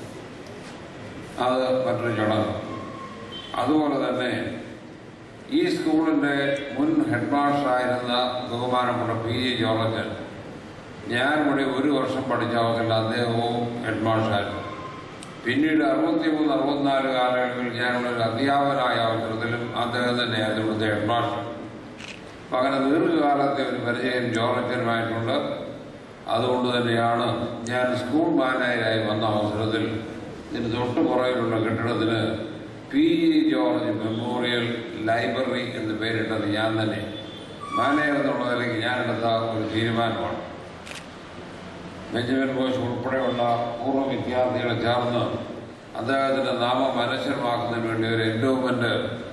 അത് മറ്റൊരു ചടങ്ങ്. അതുപോലെ തന്നെ ഈ സ്കൂളിൻ്റെ മുൻ ഹെഡ് മാസ്റ്ററായിരുന്ന ബഹുമാനപ്പെട്ട പി ജി ജോർജൻ, ഞാൻ ഇവിടെ ഒരു വർഷം പഠിച്ച അവസരത്തിൽ അദ്ദേഹവും ഹെഡ് മാസ്റ്ററായിരുന്നു. പിന്നീട് അറുപത്തിമൂന്ന് അറുപത്തിനാല് കാലങ്ങളിൽ ഞാനിവിടെ ഒരു അധ്യാപകനായ അവസരത്തിലും അദ്ദേഹം തന്നെയായിരുന്നു ഇവിടുത്തെ ഹെഡ് മാസ്റ്റർ. അപ്പം അങ്ങനെ ദീർഘകാലത്തെ ഒരു പരിചയം ജോർജനുമായിട്ടുണ്ട്. അതുകൊണ്ട് തന്നെയാണ് ഞാൻ സ്കൂൾ മാനേജരായി വന്ന അവസരത്തിൽ ഇതിന് തൊട്ട് പുറകിലുള്ള കെട്ടിടത്തിന് P G George memorial library എന്ന് പേരിട്ടത് ഞാൻ തന്നെ. മാനേജർ എന്നുള്ള നിലയ്ക്ക് ഞാനെടുത്ത ഒരു തീരുമാനമാണ്. ബെഞ്ചമിൻ ബോയ്സ് ഉൾപ്പെടെയുള്ള പൂർവ്വ വിദ്യാർത്ഥികളെ ചേർന്ന് അദ്ദേഹത്തിൻ്റെ നാമം അനശ്വരമാക്കുന്നതിന് വേണ്ടി ഒരു എൻഡോമെൻ്റ്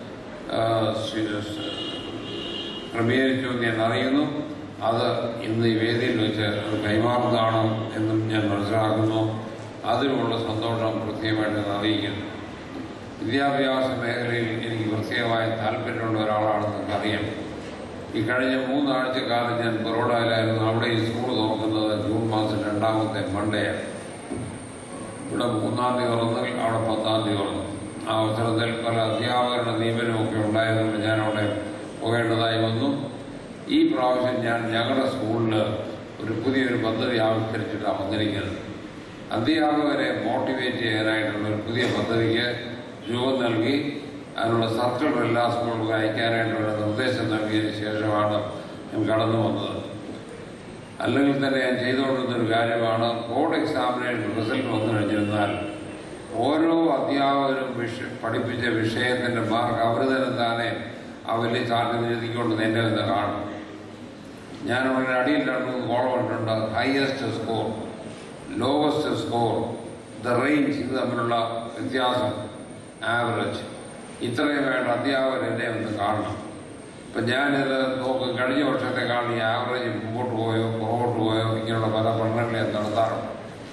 ക്രമീകരിച്ചു എന്ന് ഞാൻ അറിയുന്നു. അത് ഇന്ന് ഈ വേദിയിൽ വെച്ച് അത് കൈമാറുന്നതാണ് എന്നും ഞാൻ മനസ്സിലാക്കുന്നു. അതിനുള്ള സന്തോഷം പ്രത്യേകമായിട്ട് ഞാൻ അറിയിക്കുന്നു. വിദ്യാഭ്യാസ മേഖലയിൽ എനിക്ക് പ്രത്യേകമായ താല്പര്യമുള്ള ഒരാളാണെന്ന് അറിയാം. ഈ കഴിഞ്ഞ മൂന്നാഴ്ചക്കാലം ഞാൻ ബറോഡയിലായിരുന്നു. അവിടെ ഈ സ്കൂൾ തുറക്കുന്നത് ജൂൺ മാസം രണ്ടാമത്തെ മൺഡേയാണ്. ഇവിടെ മൂന്നാം തീയതി തുറന്നെങ്കിൽ അവിടെ പത്താം തീയതി തുറന്നു. ആ അവസരത്തിൽ പല അധ്യാപകരുടെ നിയമനമൊക്കെ ഉണ്ടായതുകൊണ്ട് ഞാൻ അവിടെ പോകേണ്ടതായി വന്നു. ഈ പ്രാവശ്യം ഞാൻ ഞങ്ങളുടെ സ്കൂളിൽ ഒരു പുതിയൊരു പദ്ധതി ആവിഷ്കരിച്ചിട്ടാണ് വന്നിരിക്കുന്നത്. അധ്യാപകരെ മോട്ടിവേറ്റ് ചെയ്യാനായിട്ടുള്ള ഒരു പുതിയ പദ്ധതിക്ക് രൂപം നൽകി അതിനുള്ള സർക്കുലർ എല്ലാ സ്കൂളുകൾക്കും അയക്കാനായിട്ടുള്ള നിർദ്ദേശം നൽകിയതിന് ശേഷമാണ് ഞാൻ കടന്നു വന്നത്. അല്ലെങ്കിൽ തന്നെ ഞാൻ ചെയ്തുകൊണ്ടിരുന്നൊരു കാര്യമാണ്, ബോർഡ് എക്സാമിനേഷൻ റിസൾട്ട് വന്നു കഴിഞ്ഞിരുന്നാൽ ഓരോ അധ്യാപകരും വിഷ പഠിപ്പിച്ച വിഷയത്തിൻ്റെ മാർക്ക് അവർ തന്നെ താനെ ആ വലിയ ചാർട്ടിൽ എഴുതിക്കൊണ്ട് എന്നെ ഒന്ന് കാണും. ഞാൻ അവരുടെ അടിയിൽ രണ്ട് മൂന്ന് കോളം ഇട്ടിട്ടുണ്ട്. Highest score, lowest score, the range, ഇത് തമ്മിലുള്ള വ്യത്യാസം, ആവറേജ്, ഇത്രയും വേണ്ട അധ്യാപകർ എന്നെ ഒന്ന് കാണണം. ഇപ്പം ഞാനിത് നോക്കും, കഴിഞ്ഞ വർഷത്തെക്കാൾ ഈ ആവറേജ് മുമ്പോട്ട് പോയോ പുറകോട്ട് പോയോ ഇങ്ങനെയുള്ള പല പഠനങ്ങളെ നടത്താറുണ്ട്.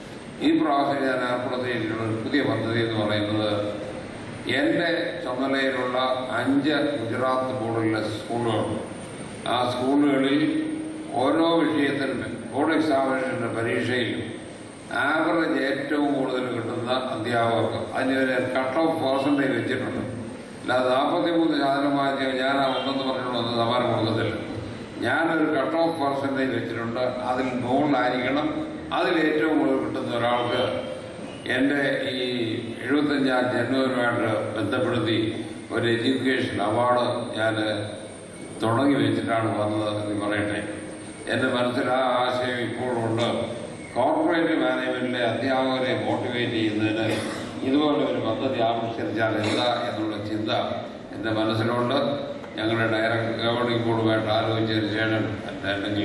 ഈ പ്രാവശ്യം ഞാൻ ഏർപ്പെടുത്തിയിട്ടുള്ള ഒരു പുതിയ പദ്ധതി എന്ന് പറയുന്നത് എൻ്റെ ചുമതലയിലുള്ള അഞ്ച് ഗുജറാത്ത് ബോർഡിലെ സ്കൂളുകളുണ്ട്. ആ സ്കൂളുകളിൽ ഓരോ വിഷയത്തിനും ബോർഡ് എക്സാമിനേഷൻ്റെ പരീക്ഷയിൽ ആവറേജ് ഏറ്റവും കൂടുതൽ കിട്ടുന്ന അധ്യാപകർക്ക് അതിന് കട്ട് ഓഫ് പെർസെൻറ്റേജ് വെച്ചിട്ടുണ്ട്. അല്ലാതെ നാൽപ്പത്തി മൂന്ന് ശതമാനം ഞാൻ ഉണ്ടെന്ന് പറഞ്ഞുകൊണ്ട് സമ്മാനം കൊടുക്കത്തില്ല. ഞാനൊരു കട്ട് ഓഫ് പെർസെൻറ്റേജ് വെച്ചിട്ടുണ്ട്. അതിൽ മുകളിലായിരിക്കണം. അതിൽ ഏറ്റവും കൂടുതൽ കിട്ടുന്ന ഒരാൾക്ക് എൻ്റെ ഈ എഴുപത്തഞ്ചാം ജന്മദിനമായിട്ട് ബന്ധപ്പെടുത്തി ഒരു എഡ്യൂക്കേഷൻ അവാർഡ് ഞാൻ തുടങ്ങി വെച്ചിട്ടാണ് വന്നത് എന്ന് പറയട്ടെ. എൻ്റെ മനസ്സിൽ ആ ആശയം ഇപ്പോഴുണ്ട്. കോർപ്പറേറ്റ് മാനേജ്മെൻറ്റിലെ അധ്യാപകരെ മോട്ടിവേറ്റ് ചെയ്യുന്നതിന് ഇതുപോലെ ഒരു പദ്ധതി ആവിഷ്കരിച്ചാൽ എന്താ എന്നുള്ള ചിന്ത എൻ്റെ മനസ്സിലുണ്ട്. ഞങ്ങളുടെ ഡയറക്ടർ ഗവർണിംഗ് ബോർഡുമായിട്ട് ആലോചിച്ചതിന് ശേഷം അല്ലെങ്കിൽ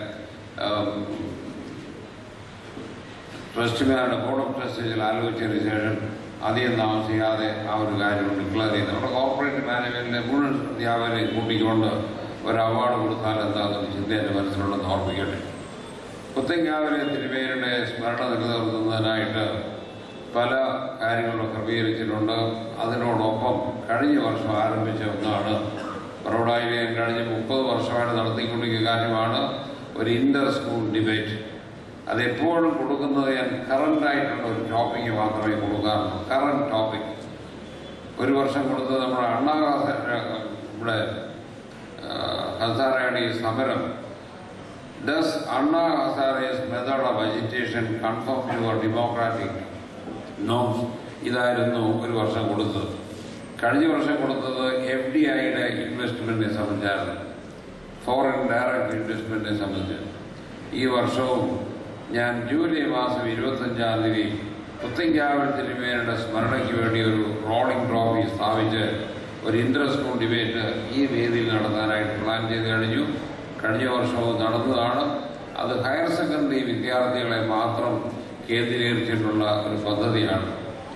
ട്രസ്റ്റുമാരുടെ ബോർഡ് ഓഫ് ട്രസ്റ്റീസിൽ ആലോചിച്ചതിന് ശേഷം അധികം താമസിക്കാതെ ആ ഒരു കാര്യം ഡിക്ലെയർ ചെയ്ത് നമ്മുടെ കോർപ്പറേറ്റ് മാനേജ്മെൻറ്റിലെ മുഴുവൻ അധ്യാപകരെയും കൂട്ടിക്കൊണ്ട് ഒരു അവാർഡ് കൊടുത്താൽ എന്താണെന്നൊരു ചിന്ത എൻ്റെ മനസ്സിലുണ്ടെന്ന് ഓർമ്മിക്കട്ടെ. പുത്തങ്കാവിലെ തിരുമേനിയുടെ സ്മരണ നിലനിർത്തുന്നതിനായിട്ട് പല കാര്യങ്ങളും ക്രമീകരിച്ചിട്ടുണ്ട്. അതിനോടൊപ്പം കഴിഞ്ഞ വർഷം ആരംഭിച്ച ഒന്നാണ് ബറോഡയിലെ കഴിഞ്ഞ മുപ്പത് വർഷമായിട്ട് നടത്തിക്കൊണ്ടിരിക്കുന്ന കാര്യമാണ് ഒരു ഇന്റർ സ്കൂൾ ഡിബേറ്റ്. അതെപ്പോഴും കൊടുക്കുന്നത് ഞാൻ കറണ്ടായിട്ടുള്ള ഒരു ടോപ്പിക്ക് മാത്രമേ കൊടുക്കാറുള്ളൂ. കറണ്ട് ടോപ്പിക് ഒരു വർഷം കൊടുത്തത് നമ്മുടെ അണ്ണാ ഇവിടെ ഹസാരയുടെ ഈ സമരം Does Anna Hazare's method of agitation conform to our democratic norms? ഇതായിരുന്നു ഒരു വർഷം കൊടുത്തത്. കഴിഞ്ഞ വർഷം കൊടുത്തത് എഫ് ഡി ഐയുടെ ഇൻവെസ്റ്റ്മെന്റിനെ സംബന്ധിച്ചായിരുന്നു, ഫോറിൻ ഡയറക്റ്റ് ഇൻവെസ്റ്റ്മെന്റിനെ സംബന്ധിച്ച്. ഈ വർഷവും ഞാൻ ജൂലൈ മാസം ഇരുപത്തഞ്ചാം തീയതി പുത്തങ്കാവിൽ തിരുമേനിയുടെ സ്മരണയ്ക്ക് വേണ്ടി ഒരു റോളിംഗ് ട്രോഫി സ്ഥാപിച്ച് ഒരു ഇന്റർ സ്കൂൾ ഡിബേറ്റ് ഈ വേദിയിൽ നടത്താനായിട്ട് പ്ലാൻ ചെയ്ത് കഴിഞ്ഞു. കഴിഞ്ഞ വർഷവും നടന്നതാണ്. അത് ഹയർ സെക്കൻഡറി വിദ്യാർത്ഥികളെ മാത്രം കേന്ദ്രീകരിച്ചിട്ടുള്ള ഒരു പദ്ധതിയാണ്.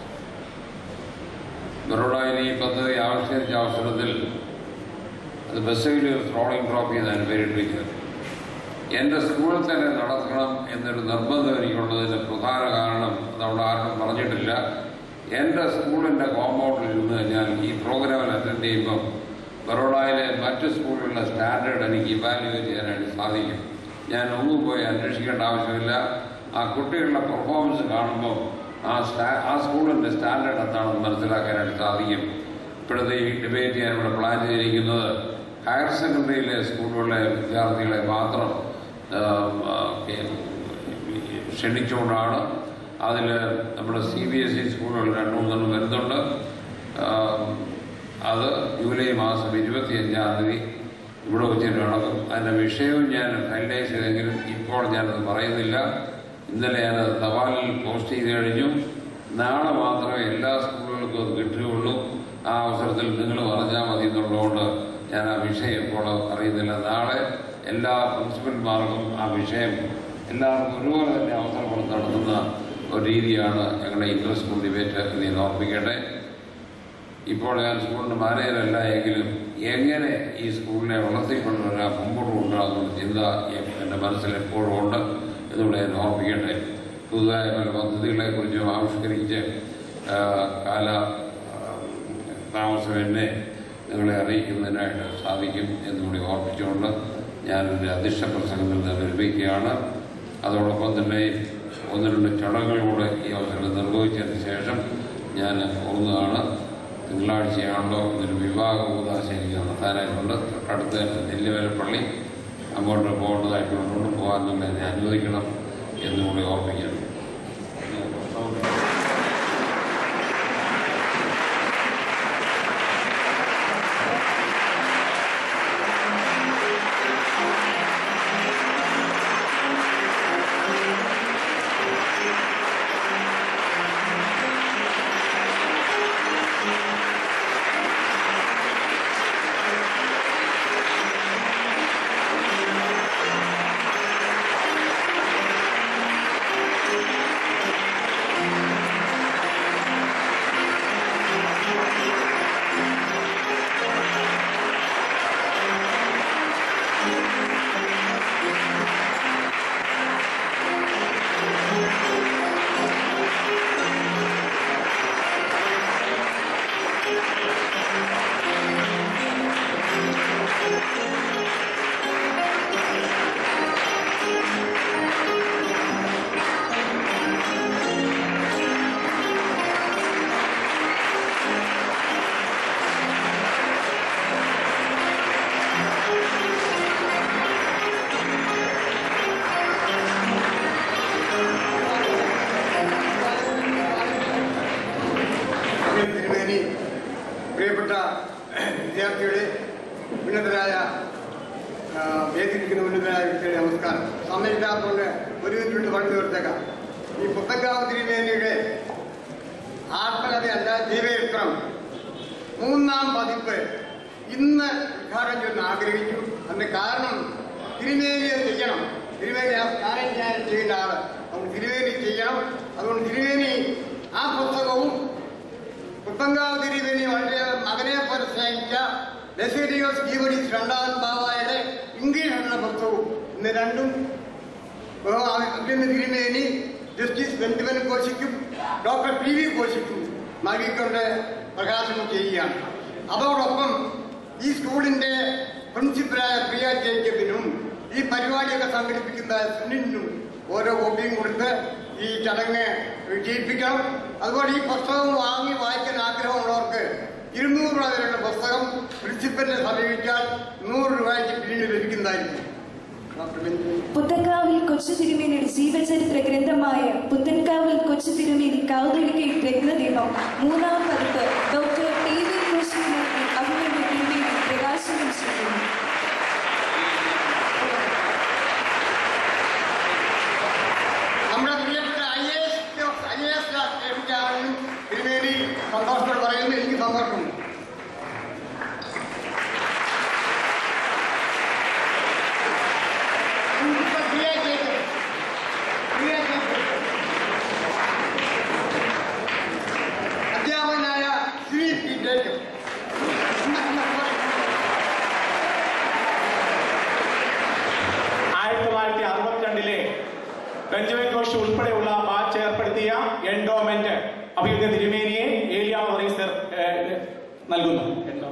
ബറോഡയിൽ ഈ പദ്ധതി ആവിഷ്കരിച്ച അവസരത്തിൽ അത് ബസേലിയസ് റോളിംഗ് ട്രോഫി എന്നാണ് പേരിട്ടിരിക്കുന്നത്. എൻ്റെ സ്കൂളിൽ തന്നെ നടത്തണം എന്നൊരു നിർബന്ധം എനിക്കുള്ളതിൻ്റെ പ്രധാന കാരണം അതവിടെ ആർക്കും പറഞ്ഞിട്ടില്ല. എൻ്റെ സ്കൂളിൻ്റെ കോമ്പൗണ്ടിൽ ഇരുന്ന് ഞാൻ ഈ പ്രോഗ്രാമിൽ അറ്റൻഡ് ചെയ്യുമ്പം ബറോഡയിലെ മറ്റ് സ്കൂളുകളുടെ സ്റ്റാൻഡേർഡ് എനിക്ക് ഇവാലുവേറ്റ് ചെയ്യാനായിട്ട് സാധിക്കും. ഞാൻ ഒന്നും പോയി അന്വേഷിക്കേണ്ട ആവശ്യമില്ല. ആ കുട്ടികളുടെ പെർഫോമൻസ് കാണുമ്പോൾ ആ സ്റ്റാ ആ സ്കൂളിൻ്റെ സ്റ്റാൻഡേർഡ് എന്താണെന്ന് മനസ്സിലാക്കാനായിട്ട് സാധിക്കും. ഇപ്പോഴത്തെ ഈ ഡിബേറ്റ് ചെയ്യാൻ ഇവിടെ പ്ലാൻ ചെയ്തിരിക്കുന്നത് ഹയർ സെക്കൻഡറിയിലെ സ്കൂളുകളിലെ വിദ്യാർത്ഥികളെ മാത്രം ക്ഷണിച്ചുകൊണ്ടാണ്. അതിൽ നമ്മുടെ സി ബി എസ് ഇ സ്കൂളുകൾ രണ്ട് മൂന്നെണ്ണം വരുന്നുണ്ട്. അത് ജൂലൈ മാസം ഇരുപത്തിയഞ്ചാം തീയതി ഇവിടെ വെച്ചിട്ട് നടക്കും. അതിൻ്റെ വിഷയവും ഞാൻ ഫൈനലൈസ് ചെയ്തെങ്കിലും ഇപ്പോൾ ഞാനത് പറയുന്നില്ല. ഇന്നലെ ഞാനത് തപാലിൽ പോസ്റ്റ് ചെയ്ത് കഴിഞ്ഞു. നാളെ മാത്രമേ എല്ലാ സ്കൂളുകൾക്കും അത് കിട്ടുകയുള്ളൂ. ആ അവസരത്തിൽ നിങ്ങൾ പറഞ്ഞാൽ മതി എന്നുള്ളതുകൊണ്ട് ഞാൻ ആ വിഷയം ഇപ്പോൾ അറിയുന്നില്ല. നാളെ എല്ലാ പ്രിൻസിപ്പൽമാർക്കും ആ വിഷയം എല്ലാവർക്കും ഒരുപോലെ തന്നെ അവസരം കൊടുത്ത് നടത്തുന്ന ഒരു രീതിയാണ് ഞങ്ങളുടെ ഇന്റർ സ്കൂൾ ഡിബേറ്റ് എന്ന് ഞാൻ ഓർമ്മിക്കട്ടെ. ഇപ്പോൾ ഞാൻ സ്കൂളിൻ്റെ മാനേജരല്ല എങ്കിലും എങ്ങനെ ഈ സ്കൂളിനെ വളർത്തിക്കൊണ്ടുവരാൻ മുമ്പോട്ട് കൊണ്ടുവരാമെന്നുള്ള ചിന്ത എൻ്റെ മനസ്സിൽ എപ്പോഴും ഉണ്ട് എന്നുള്ള ഞാൻ ഓർമ്മിക്കട്ടെ. പുതുതായ പല പദ്ധതികളെക്കുറിച്ചും ആവിഷ്കരിച്ച് കാല താമസം എന്നെ നിങ്ങളെ അറിയിക്കുന്നതിനായിട്ട് സാധിക്കും എന്നുകൂടി ഓർമ്മിച്ചുകൊണ്ട് ഞാനൊരു അധ്യക്ഷ പ്രസംഗത്തിൽ നിന്ന് വിരമിക്കുകയാണ്. അതോടൊപ്പം തന്നെ ഒന്ന് രണ്ട് ചടങ്ങുകൾ കൂടെ ഈ അവസരം നിർവഹിച്ചതിന് ശേഷം ഞാൻ പോകുന്നതാണ്. തിങ്കളാഴ്ചയാണല്ലോ എന്നൊരു വിവാഹ കൂതാശ എനിക്ക് നടത്താനായിട്ടുണ്ട്. തൊട്ടടുത്ത് നെല്ലിമലപ്പള്ളി അങ്ങോട്ട് പോകേണ്ടതായിട്ടുള്ളതുകൊണ്ട് പോകാൻ തന്നെ എന്നെ അനുവദിക്കണം എന്നുകൂടി ഓർമ്മിക്കണം. ബഷീർ തിരുമേനി, പ്രിയപ്പെട്ട വിദ്യാർത്ഥികളെ, ഉന്നതരായ വേദിയിരിക്കുന്ന ഉന്നതരായ വ്യക്തികളെ നമസ്കാരം. സമയമില്ലാത്തതുകൊണ്ട് ഒരു മിനിറ്റ് കൊണ്ട് പറഞ്ഞു തീർത്തേക്കാം. ഈ പുത്തങ്കാവ് തിരുമേനിയുടെ ആത്മകഥയല്ല ജീവചരിത്രം മൂന്നാം പതിപ്പ് ഇന്ന് ഉദ്ഘാടനം ചെയ്യുന്ന ആഗ്രഹിച്ചു. അതിന്റെ കാരണം തിരുമേനി ചെയ്യണം. തിരുമേനി ആ സ്ഥാനം ഞാൻ ചെയ്യേണ്ട ആള്, അതുകൊണ്ട് തിരുമേനി ചെയ്യണം. അതുകൊണ്ട് തിരുമേനി ആ പുസ്തകവും പുത്തങ്കാവ് തിരുമേനി വളരെ മകനെ പോലെ സ്നേഹിച്ച ബഷീറിയോസ് ഗീവഡീസ് രണ്ടാം ബാവായുടെ ഇംഗ്ലീഷ് എന്ന പുസ്തകവും ഇന്ന് രണ്ടും തിരുമേനി ജസ്റ്റിസ് ബെഞ്ചമിൻ കോശിക്കും ഡോക്ടർ പി വി കോശിക്കും നൽകിക്കൊണ്ട് പ്രകാശനം ചെയ്യുകയാണ്. അതോടൊപ്പം ഈ സ്കൂളിന്റെ പ്രിൻസിപ്പലായ പ്രിയ ജേക്കബിനും ഈ പരിപാടിയൊക്കെ സംഘടിപ്പിക്കുന്ന സുനിലിനും ഓരോ കോപ്പിയും കൊടുത്ത് ഈ ചടങ്ങ് വിജയിപ്പിക്കണം. അതുപോലെ ഈ പുസ്തകം വാങ്ങി വായിക്കാൻ ആഗ്രഹമുള്ളവർക്ക് ഇരുന്നൂറ് രൂപ വരെയുള്ള പുസ്തകം പ്രിൻസിപ്പലിനെ സമീപിച്ചാൽ നൂറ് രൂപയ്ക്ക് പിന്നീട് ലഭിക്കുന്നതായിരിക്കും. പുത്തൻകാവിൽ കൊച്ചു തിരുമേനിയുടെ ജീവചരിത്ര ഗ്രന്ഥമായ പുത്തൻകാവിൽ കൊച്ചു തിരുമേനി കാതോലിക്ക രത്നദീപം മൂന്നാം പതിപ്പ് doctor T V Koshy Abhinanda തിരുമേനി പ്രകാശനം ചെയ്യുന്നു. നമ്മുടെ പ്രിയപ്പെട്ട I A S I A S ലഭിക്കാനും തിരുമേനി സന്തോഷത്തോട് പറയുന്നു. എനിക്ക് സന്തോഷമുണ്ട്. അധ്യാപകനായ ശ്രീ പി ജേക്കബ് ആയിരത്തി തൊള്ളായിരത്തി അറുപത്തിരണ്ടിലെ ബെഞ്ചമിൻ കോശി ഉൾപ്പെടെയുള്ള ബാച്ച് ഏർപ്പെടുത്തിയ എൻഡോമെന്റ് അഭിയുദ്ധ തിരുമേനിയെ ഏലിയ മൊറീസർ നൽകുന്നു.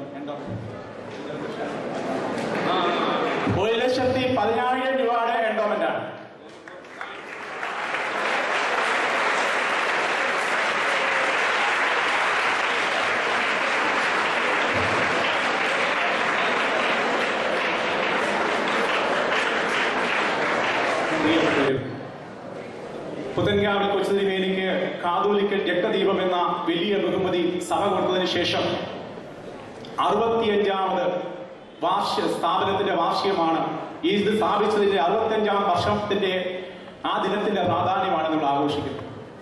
ഒരു ലക്ഷത്തി പതിനായിരം രൂപയുടെ എൻഡോമെന്റ് ആണ്. പുത്തൻകാവിൽ കൊച്ചു തിരുമേനിക്ക് കാതോലിക്കൽ രക്തദീപം എന്ന വലിയ ബഹുമതി സഭ കൊടുത്തതിന് ശേഷം അറുപത്തിയഞ്ചാമത് വാർഷിക സ്ഥാപനത്തിന്റെ വാർഷികമാണ്. ഈ ഇത് സ്ഥാപിച്ചതിന്റെ അറുപത്തിയഞ്ചാം വർഷത്തിന്റെ ആ ദിനത്തിന്റെ പ്രാധാന്യമാണ് നമ്മൾ ആഘോഷിക്കുന്നത്.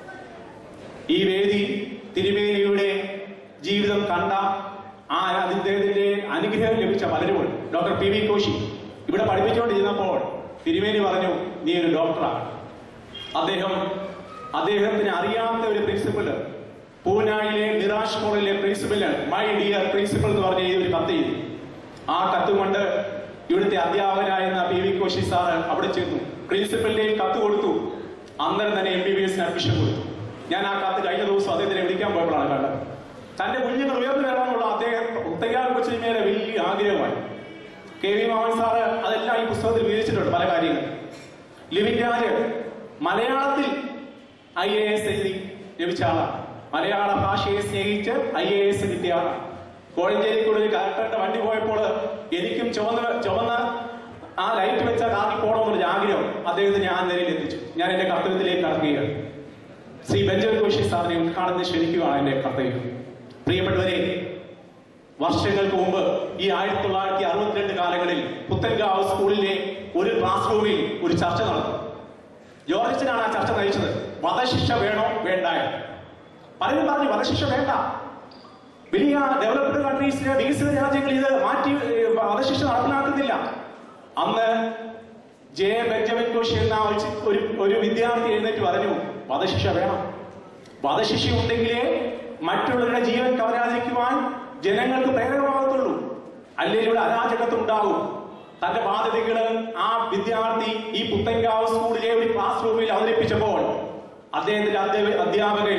ഈ വേദി തിരുമേനിയുടെ ജീവിതം കണ്ട ആ അദ്ദേഹത്തിന്റെ അനുഗ്രഹം ലഭിച്ച പലരുമുണ്ട്. ഡോക്ടർ പി വി കോശി ഇവിടെ പഠിപ്പിച്ചുകൊണ്ടിരുന്നപ്പോൾ തിരുമേനി പറഞ്ഞു, നീ ഒരു ഡോക്ടറാണ്. അദ്ദേഹം അദ്ദേഹത്തിന് അറിയാത്ത ഒരു പ്രിൻസിപ്പൽ പൂനായിലെ നിറാഷ് കോളേജിലെ പ്രിൻസിപ്പല് മൈ ഡിയർ പ്രിൻസിപ്പൽ എന്ന് പറഞ്ഞ ഒരു കത്ത് ചെയ്തു. ആ കത്ത് കൊണ്ട് ഇവിടുത്തെ അധ്യാപകനായിരുന്ന പി വി കോശി സാറ് അവിടെ ചെന്നു. പ്രിൻസിപ്പലിന്റെ കത്ത് കൊടുത്തു. അന്നേരം തന്നെ എം ബി ബി എസിന് അഡ്മിഷൻ കൊടുത്തു. ഞാൻ ആ കത്ത് കഴിഞ്ഞ ദിവസം അദ്ദേഹത്തിനെ വിളിക്കാൻ പോയപ്പോഴാണ് കണ്ടത്. തന്റെ കുഞ്ഞുങ്ങൾ ഉയർന്നു വരണമെന്നുള്ള അദ്ദേഹം പുത്തങ്കാവിൽ കൊച്ചു തിരുമേനിയുടെ വലിയ ആഗ്രഹമായി. കെ വി മാമൻ സാറ് അതെല്ലാം ഈ പുസ്തകത്തിൽ വിവരിച്ചിട്ടുണ്ട് പല കാര്യങ്ങൾ. ലിവിൻ രാജ് മലയാളത്തിൽ ഐ എ എസ് എഴുതി ലഭിച്ച ആളാണ്. മലയാള ഭാഷയെ സ്നേഹിച്ച് ഐ എ എസ് കിട്ടിയ ആളാണ്. കോഴഞ്ചേരി കൂടെ ഒരു കലക്ടറുടെ വണ്ടി പോയപ്പോൾ എനിക്കും ചുവന്ന ചുവന്ന ആ ലൈറ്റ് വെച്ച കാറിൽ പോകണമെന്നുള്ള ആഗ്രഹം അദ്ദേഹത്തിന് ആ നിലയിൽ എത്തിച്ചു. ഞാൻ എന്റെ കർത്തവ്യത്തിലേക്ക് കടക്കുകയാണ്. ശ്രീ ബെഞ്ചമിൻ കോശി സാറിനെ ഉദ്ഘാടനം ക്ഷണിക്കുകയാണ് എന്റെ കർത്തവ്യം. പ്രിയപ്പെട്ടവരെ, വർഷങ്ങൾക്ക് മുമ്പ് ഈ ആയിരത്തി തൊള്ളായിരത്തി അറുപത്തിരണ്ട് കാലങ്ങളിൽ പുത്തൻകാവ് സ്കൂളിലെ ഒരു ക്ലാസ് റൂമിൽ ഒരു ചർച്ച നടന്നു. ജോർജനാണ് ആ ചർച്ച നയിച്ചത്. വധശിക്ഷ വേണോ വേണ്ടായോ? പലരും പറഞ്ഞു വധശിക്ഷ വേണ്ട. വലിയ ഡെവലപ്ഡ് കൺട്രീസിലെ വികസിത രാജ്യങ്ങൾ ഇത് മാറ്റി വധശിക്ഷ നടപ്പിലാക്കുന്നില്ല. അന്ന് ജെ ബെഞ്ചമിൻ കോശി എന്ന ഒരു ഒരു വിദ്യാർത്ഥി എഴുന്നേറ്റ് പറഞ്ഞു, വധശിക്ഷ വേണം. വധശിക്ഷ ഉണ്ടെങ്കിലേ മറ്റുള്ളവരുടെ ജീവൻ കവരാതിരിക്കുവാൻ ജനങ്ങൾക്ക് പ്രേരകമാകത്തുള്ളൂ. അല്ലെങ്കിൽ ഇവിടെ അരാജകത്വം ഉണ്ടാകും. തന്റെ ബാധ്യതകള് ആ വിദ്യാർത്ഥി ഈ പുത്തൻകാവ് സ്കൂളിലെ ഒരു ക്ലാസ് റൂമിൽ അവതരിപ്പിച്ചപ്പോൾ അദ്ദേഹത്തിന്റെ അധ്യാപകൻ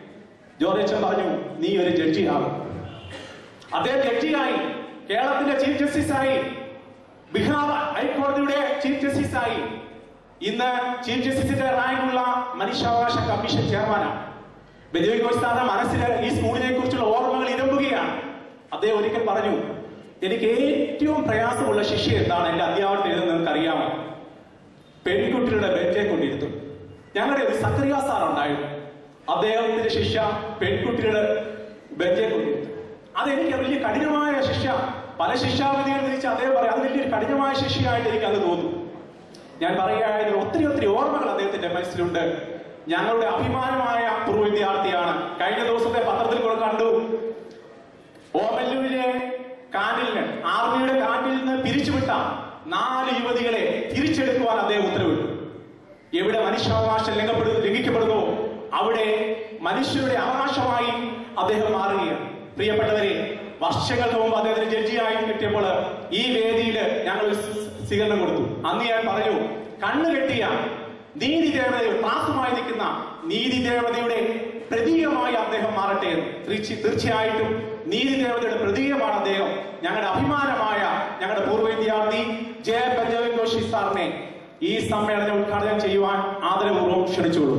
ജോർജൻ പറഞ്ഞു, നീ ഒരു ജഡ്ജിയാകും. അദ്ദേഹം ജഡ്ജിയായി, കേരളത്തിന്റെ ചീഫ് ജസ്റ്റിസായി, ബീഹാർ ഹൈക്കോടതിയുടെ ചീഫ് ജസ്റ്റിസായി. ഇന്ന് ചീഫ് ജസ്റ്റിസിന്റെ റാങ്കുള്ള മനുഷ്യാവകാശ കമ്മീഷൻ ചെയർമാനാണ്. ബെഞ്ചമിൻ കോശി സാറിന്റെ മനസ്സിൽ ഈ സ്കൂളിനെ കുറിച്ചുള്ള ഓർമ്മകൾ ഇരമ്പുകയാണ്. അദ്ദേഹം ഒരിക്കൽ പറഞ്ഞു, എനിക്ക് ഏറ്റവും പ്രയാസമുള്ള ശിക്ഷ എന്താണ് എന്റെ അധ്യാപകൻ എഴുതുന്നത് നിങ്ങൾക്ക് അറിയാമോ? പെൺകുട്ടികളുടെ ബെഞ്ചെ കൊണ്ടിരുത്തും. ഞങ്ങളുടെ ഒരു സക്രിയ സാർ ഉണ്ടായിരുന്നു. അദ്ദേഹത്തിന്റെ ശിക്ഷ പെൺകുട്ടികളുടെ ബെഞ്ചെ കൊണ്ടിരുത്തും. അതെനിക്ക് വലിയ കഠിനമായ ശിക്ഷ, പല ശിക്ഷാവിധികൾ വിധിച്ച് അദ്ദേഹം പറയും, അത് വലിയൊരു കഠിനമായ ശിക്ഷയായിട്ട് എനിക്ക് അത് തോന്നും. ഞാൻ പറയുകയായത് ഒത്തിരി ഒത്തിരി ഓർമ്മകൾ അദ്ദേഹത്തിന്റെ മനസ്സിലുണ്ട്. ഞങ്ങളുടെ അഭിമാനമായ പൂർവ്വ വിദ്യാർത്ഥിയാണ്. കഴിഞ്ഞ ദിവസത്തെ പത്രത്തിൽ കൂടെ കണ്ടു, ഓമല്ലൂരിലെ കാന്റീനിൽ, ആർമിയുടെ കാന്റീനിൽ നിന്ന് പിരിച്ചുവിട്ട നാല് യുവതികളെ തിരിച്ചെടുക്കുവാൻ അദ്ദേഹം ഉത്തരവിട്ടു. എവിടെ മനുഷ്യാവകാശം ലംഘപ്പെടു ലംഘിക്കപ്പെടുന്നു അവിടെ മനുഷ്യരുടെ അവകാശമായി അദ്ദേഹം മാറുകയാണ്. പ്രിയപ്പെട്ടവരെ, വർഷങ്ങൾക്ക് മുമ്പ് അദ്ദേഹത്തിന് ജഡ്ജിയായി കിട്ടിയപ്പോൾ ഈ വേദിയിൽ ഞങ്ങൾ സ്വീകരണം കൊടുത്തു. അന്ന് ഞാൻ പറഞ്ഞു, കണ്ണുകെട്ടിയ നീതി ദേവതയുടെ ത്രാസുമായി നിൽക്കുന്ന നീതി ദേവതയുടെ പ്രതീകമായി അദ്ദേഹം മാറട്ടെ എന്ന്. തീർച്ചയായിട്ടും നീതി ദേവതയുടെ പ്രതീകമാണ് അദ്ദേഹം. ഞങ്ങളുടെ അഭിമാനമായ ഞങ്ങളുടെ പൂർവ്വ വിദ്യാർത്ഥി ജെ ബെഞ്ചമിൻ ജോഷി സാറിനെ ഈ സമ്മേളനം ഉദ്ഘാടനം ചെയ്യുവാൻ ആദരപൂർവ്വം ക്ഷണിച്ചുകൊള്ളു.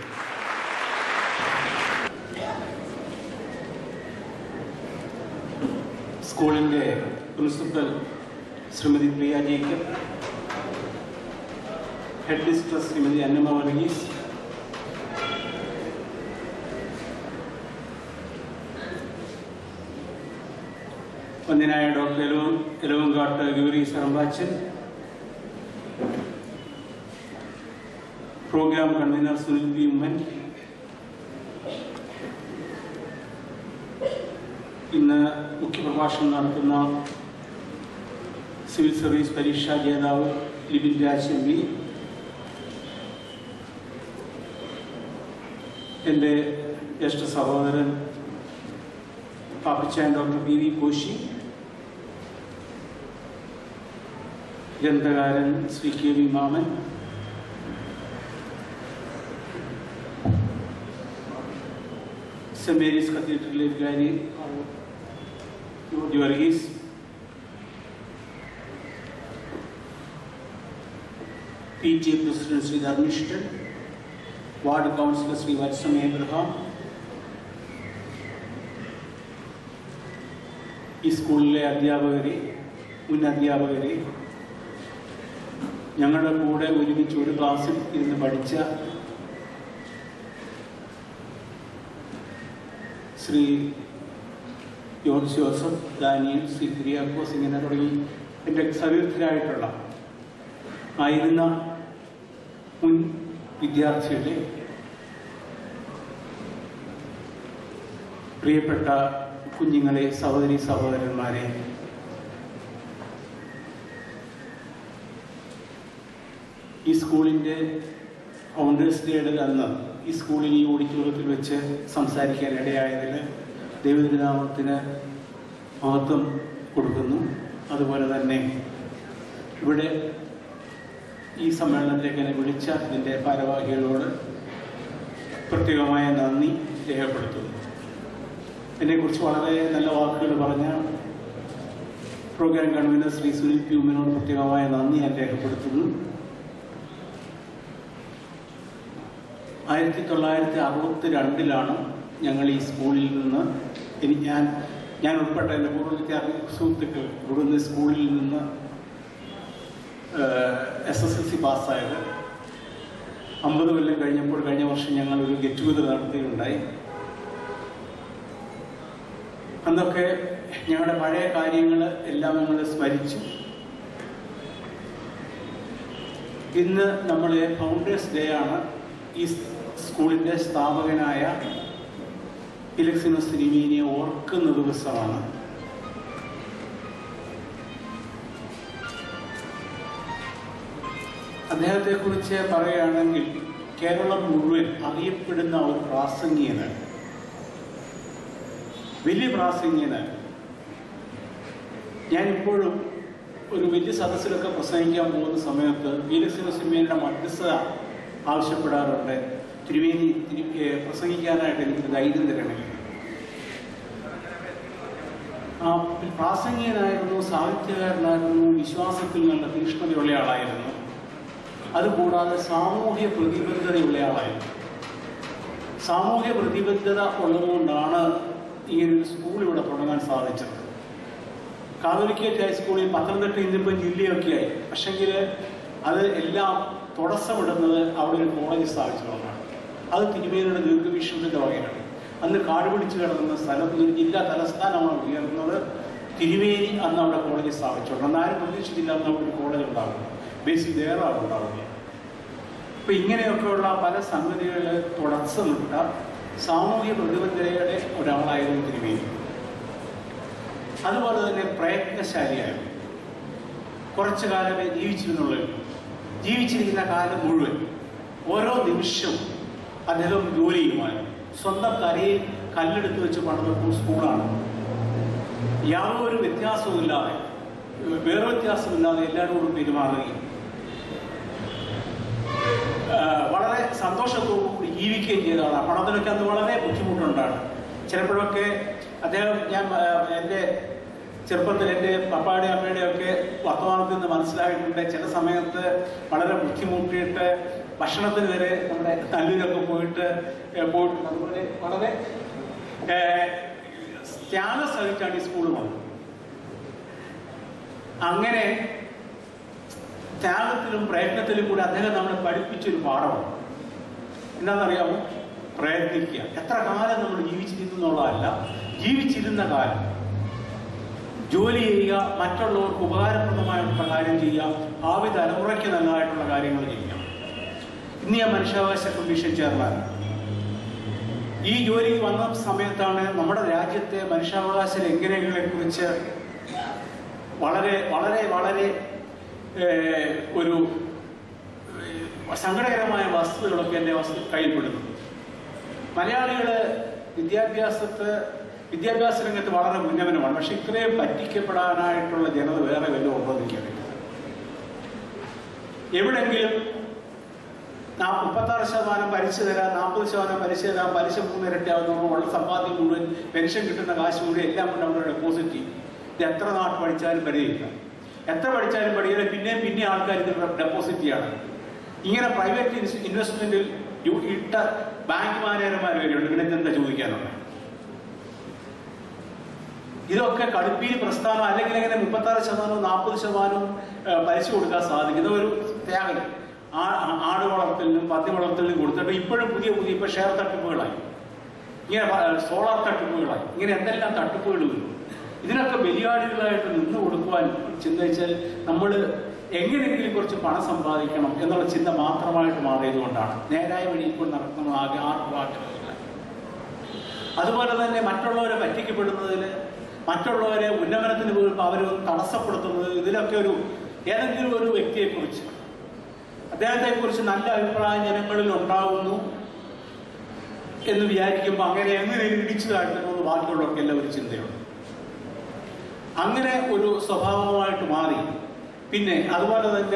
സ്കൂളിന്റെ principal Shrimati Priya Jacob, head mistress Shrimati Annamma Varghese, വന്ദനായ ഡോക്ടർ എലോ എലവങ്കാട്ട് ഗൗരി സർമ്പാച്ചൻ, programme convener Sunil P Oommen, ഇന്ന് മുഖ്യപ്രഭാഷണം നടത്തുന്ന സിവിൽ സർവീസ് പരീക്ഷാ ജേതാവ് ലിബിൻ രാജ് എം പി, എൻ്റെ ജ്യേഷ്ഠ സഹോദരൻ Pappichan doctor P V Koshy, ഗ്രന്ഥകാരൻ Shri K V Mammen, saint Mary's കത്തീഡ്രലിലെ വികാരി George Varghese, P T A president Shri Dharmishtan, ward councillor Shri Valsam Abraham, ഈ സ്കൂളിലെ അധ്യാപകരെ, മുൻ അധ്യാപകരെ, ഞങ്ങളുടെ കൂടെ ഒരുമിച്ച് ഒരു ക്ലാസ്സിൽ ഇരുന്ന് പഠിച്ച ശ്രീ ജോർജ് ജോസഫ്, ദാനിയൽ, ശ്രീ കുര്യാക്കോസ്, ഇങ്ങനെ തുടങ്ങി എൻ്റെ സതീർത്ഥരായിട്ടുള്ള ആയിരുന്ന മുൻ വിദ്യാർത്ഥികളെ, പ്രിയപ്പെട്ട കുഞ്ഞുങ്ങളെ, സഹോദരി സഹോദരന്മാരെ, ഈ സ്കൂളിൻ്റെ ഫൗണ്ടേഴ്സ് ഡേയുടെ അന്ന് ഈ സ്കൂളിൽ ഈ ഓഡിറ്റോറിയത്തിൽ വെച്ച് സംസാരിക്കാൻ ഇടയായതിൽ ദൈവതിനാമത്തിന് മഹത്വം കൊടുക്കുന്നു. അതുപോലെ തന്നെ ഇവിടെ ഈ സമ്മേളനത്തിലേക്ക് എന്നെ വിളിച്ച ഇതിൻ്റെ ഭാരവാഹികളോട് പ്രത്യേകമായ നന്ദി രേഖപ്പെടുത്തുന്നു. എന്നെക്കുറിച്ച് വളരെ നല്ല വാക്കുകൾ പറഞ്ഞ programme convener Shri Sunil P ഉമ്മനോട് പ്രത്യേകമായ നന്ദി ഞാൻ രേഖപ്പെടുത്തുന്നു. ആയിരത്തി തൊള്ളായിരത്തി അറുപത്തി രണ്ടിലാണ് ഞങ്ങൾ ഈ സ്കൂളിൽ നിന്ന് എനിക്ക് ഞാൻ ഞാൻ ഉൾപ്പെട്ട എൻ്റെ പൂർവ്വ വിദ്യാർത്ഥി സുഹൃത്തുക്കൾ ഇവിടുന്ന് സ്കൂളിൽ നിന്ന് എസ് എസ് എൽ സി പാസ്സായത്. അമ്പത് കൊല്ലം കഴിഞ്ഞപ്പോൾ കഴിഞ്ഞ വർഷം ഞങ്ങൾ ഒരു ഗെറ്റ് ടുഗദർ നടത്തുകയുണ്ടായി. അന്നൊക്കെ ഞങ്ങളുടെ പഴയ കാര്യങ്ങൾ എല്ലാം ഞങ്ങൾ സ്മരിച്ചു. ഇന്ന് നമ്മളെ ഫൗണ്ടേഴ്സ് ഡേ ആണ്. ഈ സ്കൂളിൻ്റെ സ്ഥാപകനായ ഇലക്സിനോസ് തിരുമേനിയെ ഓർക്കുന്ന ദിവസമാണ്. അദ്ദേഹത്തെക്കുറിച്ച് പറയുകയാണെങ്കിൽ കേരളം മുഴുവൻ അറിയപ്പെടുന്ന ഒരു പ്രാസംഗികനാണ്, വലിയ പ്രാസംഗികനാണ്. ഞാനിപ്പോഴും ഒരു വലിയ സദസ്സിലൊക്കെ പ്രസംഗിക്കാൻ പോകുന്ന സമയത്ത് ഇലക്സിനോസ് തിരുമേനിയുടെ മധ്യസ്ഥത ആവശ്യപ്പെടാറുണ്ട്. തിരുമേനി പ്രസംഗിക്കാനായിട്ട് എനിക്ക് ധൈര്യം തരണമെങ്കിൽ. ആ പ്രാസംഗികനായിരുന്നു, സാഹിത്യകാരനായിരുന്നു, വിശ്വാസത്തിൽ നല്ല തീഷ്ണതയുള്ള ആളായിരുന്നു. അതുകൂടാതെ സാമൂഹ്യ പ്രതിബദ്ധതയുള്ള ആളായിരുന്നു. സാമൂഹ്യ പ്രതിബദ്ധത ഉള്ളതുകൊണ്ടാണ് ഇങ്ങനൊരു സ്കൂൾ ഇവിടെ തുടങ്ങാൻ സാധിച്ചത്. കാതോലിക്കേറ്റ് ഹൈസ്കൂളിൽ പത്തനംതിട്ട ഇന്നിപ്പം ജില്ലയൊക്കെയായി, പക്ഷെങ്കിൽ അത് എല്ലാം തടസ്സമിടുന്നത് അവിടെ ഒരു കോളേജ് സ്ഥാപിച്ചതുകൊണ്ടാണ്. അത് തിരുമേനിയുടെ ദീർഘവീക്ഷണത്തിൻ്റെ വകയാണ്. അന്ന് കാട് പിടിച്ച് കിടക്കുന്ന സ്ഥലത്ത് ഒരു ജില്ലാ തലസ്ഥാനമാണ് ഉയർന്നത്. തിരുവേനി അന്ന് അവിടെ കോളേജ് സ്ഥാപിച്ചുകൊണ്ട് അന്നാരും പ്രതീക്ഷിച്ചില്ല അന്ന് അവിടെ ഒരു കോളേജ് ഉണ്ടാകും, ബേസിക് ദേറാണ് ഉണ്ടാവുക. അപ്പം ഇങ്ങനെയൊക്കെയുള്ള പല സംഗതികളിൽ തുടർച്ചമിട്ട സാമൂഹ്യ പ്രതിബദ്ധതയുടെ ഒരാളായിരുന്നു തിരുവേനി. അതുപോലെ തന്നെ പ്രയത്നശാലിയായിരുന്നു. കുറച്ചു കാലമേ ജീവിച്ചിരുന്നുള്ളൂ. ജീവിച്ചിരിക്കുന്ന കാലം മുഴുവൻ ഓരോ നിമിഷവും അദ്ദേഹം ജോലി ചെയ്യുമായിരുന്നു. സ്വന്തം കരയിൽ കല്ലെടുത്ത് വെച്ച് പണിത സ്കൂളാണ്. യാതൊരു വ്യത്യാസവുമില്ലാതെ, വേറെ വ്യത്യാസമില്ലാതെ എല്ലാവരോടും പെരുമാറുകയും വളരെ സന്തോഷത്തോടുകൂടി ജീവിക്കുകയും ചെയ്തതാണ്. പണത്തിനൊക്കെ അന്ന് വളരെ ബുദ്ധിമുട്ടുണ്ടാണ്. ചിലപ്പോഴൊക്കെ അദ്ദേഹം, ഞാൻ എൻ്റെ ചെറുപ്പത്തിൽ എൻ്റെ പപ്പായുടെ അമ്മയുടെ ഒക്കെ വർത്തമാനത്തിൽ നിന്ന് മനസ്സിലായിട്ടുണ്ട്, ചില സമയത്ത് വളരെ ബുദ്ധിമുട്ടിയിട്ട് ഭക്ഷണത്തിന് വരെ നമ്മുടെ നല്ലൂരൊക്കെ പോയിട്ട് പോയിട്ടുണ്ട്. അതുപോലെ വളരെ ത്യാഗം സഹിച്ചാണ് ഈ സ്കൂളിൽ വന്നത്. അങ്ങനെ ത്യാഗത്തിലും പ്രയത്നത്തിലും കൂടി അദ്ദേഹം നമ്മളെ പഠിപ്പിച്ചൊരു പാഠമാണ്. എന്താണെന്നറിയാമോ? പ്രയത്നിക്കുക. എത്ര കാലം നമ്മൾ ജീവിച്ചിരുന്നു എന്നുള്ളതല്ല, ജീവിച്ചിരുന്ന കാലം ജോലി ചെയ്യുക, മറ്റുള്ളവർക്ക് ഉപകാരപ്രദമായിട്ടുള്ള കാര്യം ചെയ്യുക, ഭാവി തലമുറയ്ക്ക് നല്ലതായിട്ടുള്ള കാര്യങ്ങൾ ചെയ്യുക. ഇന്ന് ഞാൻ മനുഷ്യാവകാശ കമ്മീഷൻ ചെയർമാൻ. ഈ ജോലിക്ക് വന്ന സമയത്താണ് നമ്മുടെ രാജ്യത്തെ മനുഷ്യാവകാശ ലംഘനങ്ങളെ കുറിച്ച് വളരെ വളരെ വളരെ ഒരു സങ്കടകരമായ വസ്തുതകളൊക്കെ എൻ്റെ വസ്തു കയ്യിൽപ്പെടുന്നത്. മലയാളികൾ വിദ്യാഭ്യാസത്ത് വിദ്യാഭ്യാസ രംഗത്ത് വളരെ ഉന്നമനമാണ്. പക്ഷെ ഇത്രയും പറ്റിക്കപ്പെടാനായിട്ടുള്ള ജനത വേറെ വല്ലതും ഉണ്ടോ എന്ന് എനിക്കറിയില്ല. എവിടെങ്കിലും മുപ്പത്താറ് ശതമാനം പലിശ തരാം, നാൽപ്പത് ശതമാനം പലിശ തരാം, പലിശ മൂന്നിരട്ടിയാവുന്ന ഉള്ള സമ്പാദ്യം മുഴുവൻ, പെൻഷൻ കിട്ടുന്ന കാശ് മുഴുവൻ എല്ലാം കൊണ്ട് അവിടെ ഡെപ്പോസിറ്റ് ചെയ്യും. ഇത് എത്ര നാട്ട് പഠിച്ചാലും പരിഹരിക്കാം, എത്ര പഠിച്ചാലും പഠിക്കില്ല, പിന്നെയും പിന്നെ ആൾക്കാർ ഇത് ഡെപ്പോസിറ്റ് ചെയ്യാണ്. ഇങ്ങനെ പ്രൈവറ്റ് ഇൻവെസ്റ്റ്മെന്റിൽ ഇട്ട ബാങ്ക് മാനേജർമാർ വരെയുണ്ട്. പിന്നെ എന്താ ചോദിക്കാനുള്ളത്? ഇതൊക്കെ കടുപ്പിയിൽ പ്രസ്ഥാനം അല്ലെങ്കിൽ എങ്ങനെ മുപ്പത്താറ് ശതമാനവും നാൽപ്പത് ശതമാനവും പലിശ കൊടുക്കാൻ സാധിക്കുന്ന ഒരു ത്യാഗം ആട് വളർത്തലിനും പന്നി വളർത്തലിനും കൊടുത്തിട്ട് ഇപ്പോഴും പുതിയ പുതിയ ഇപ്പൊ ഷെയർ തട്ടിപ്പുകളായി, ഇങ്ങനെ സോളാർ തട്ടിപ്പുകളായി, ഇങ്ങനെ എന്തെല്ലാം തട്ടിപ്പുകൾ വരും. ഇതിനൊക്കെ ബലിയാടുകളായിട്ട് നിന്ന് കൊടുക്കുവാൻ ചിന്തിച്ചാൽ നമ്മൾ എങ്ങനെയെങ്കിലും കുറച്ച് പണം സമ്പാദിക്കണം എന്നുള്ള ചിന്ത മാത്രമായിട്ട് മാറിയതുകൊണ്ടാണ് നേരായ വഴിയിൽ കൊണ്ട് നടക്കുന്ന ആകെ ആർക്കും ആഗ്രഹമില്ല. അതുപോലെ തന്നെ മറ്റുള്ളവരെ പറ്റിക്കപ്പെടുന്നതിൽ, മറ്റുള്ളവരെ ഉന്നമനത്തിന് പോകുമ്പോൾ അവർ തടസ്സപ്പെടുത്തുന്നത്, ഇതിലൊക്കെ ഒരു ഏതെങ്കിലും ഒരു വ്യക്തിയെക്കുറിച്ച് അദ്ദേഹത്തെക്കുറിച്ച് നല്ല അഭിപ്രായം ജനങ്ങളിൽ ഉണ്ടാകുന്നു എന്ന് വിചാരിക്കുമ്പോൾ അങ്ങനെ എങ്ങനെ ഇടിച്ചു താഴ്ത്തണമെന്ന് ബാക്കിയുള്ളവർക്കെല്ലാം ഒരു ചിന്തയുണ്ട്. അങ്ങനെ ഒരു സ്വഭാവമായിട്ട് മാറി. പിന്നെ അതുപോലെ തന്നെ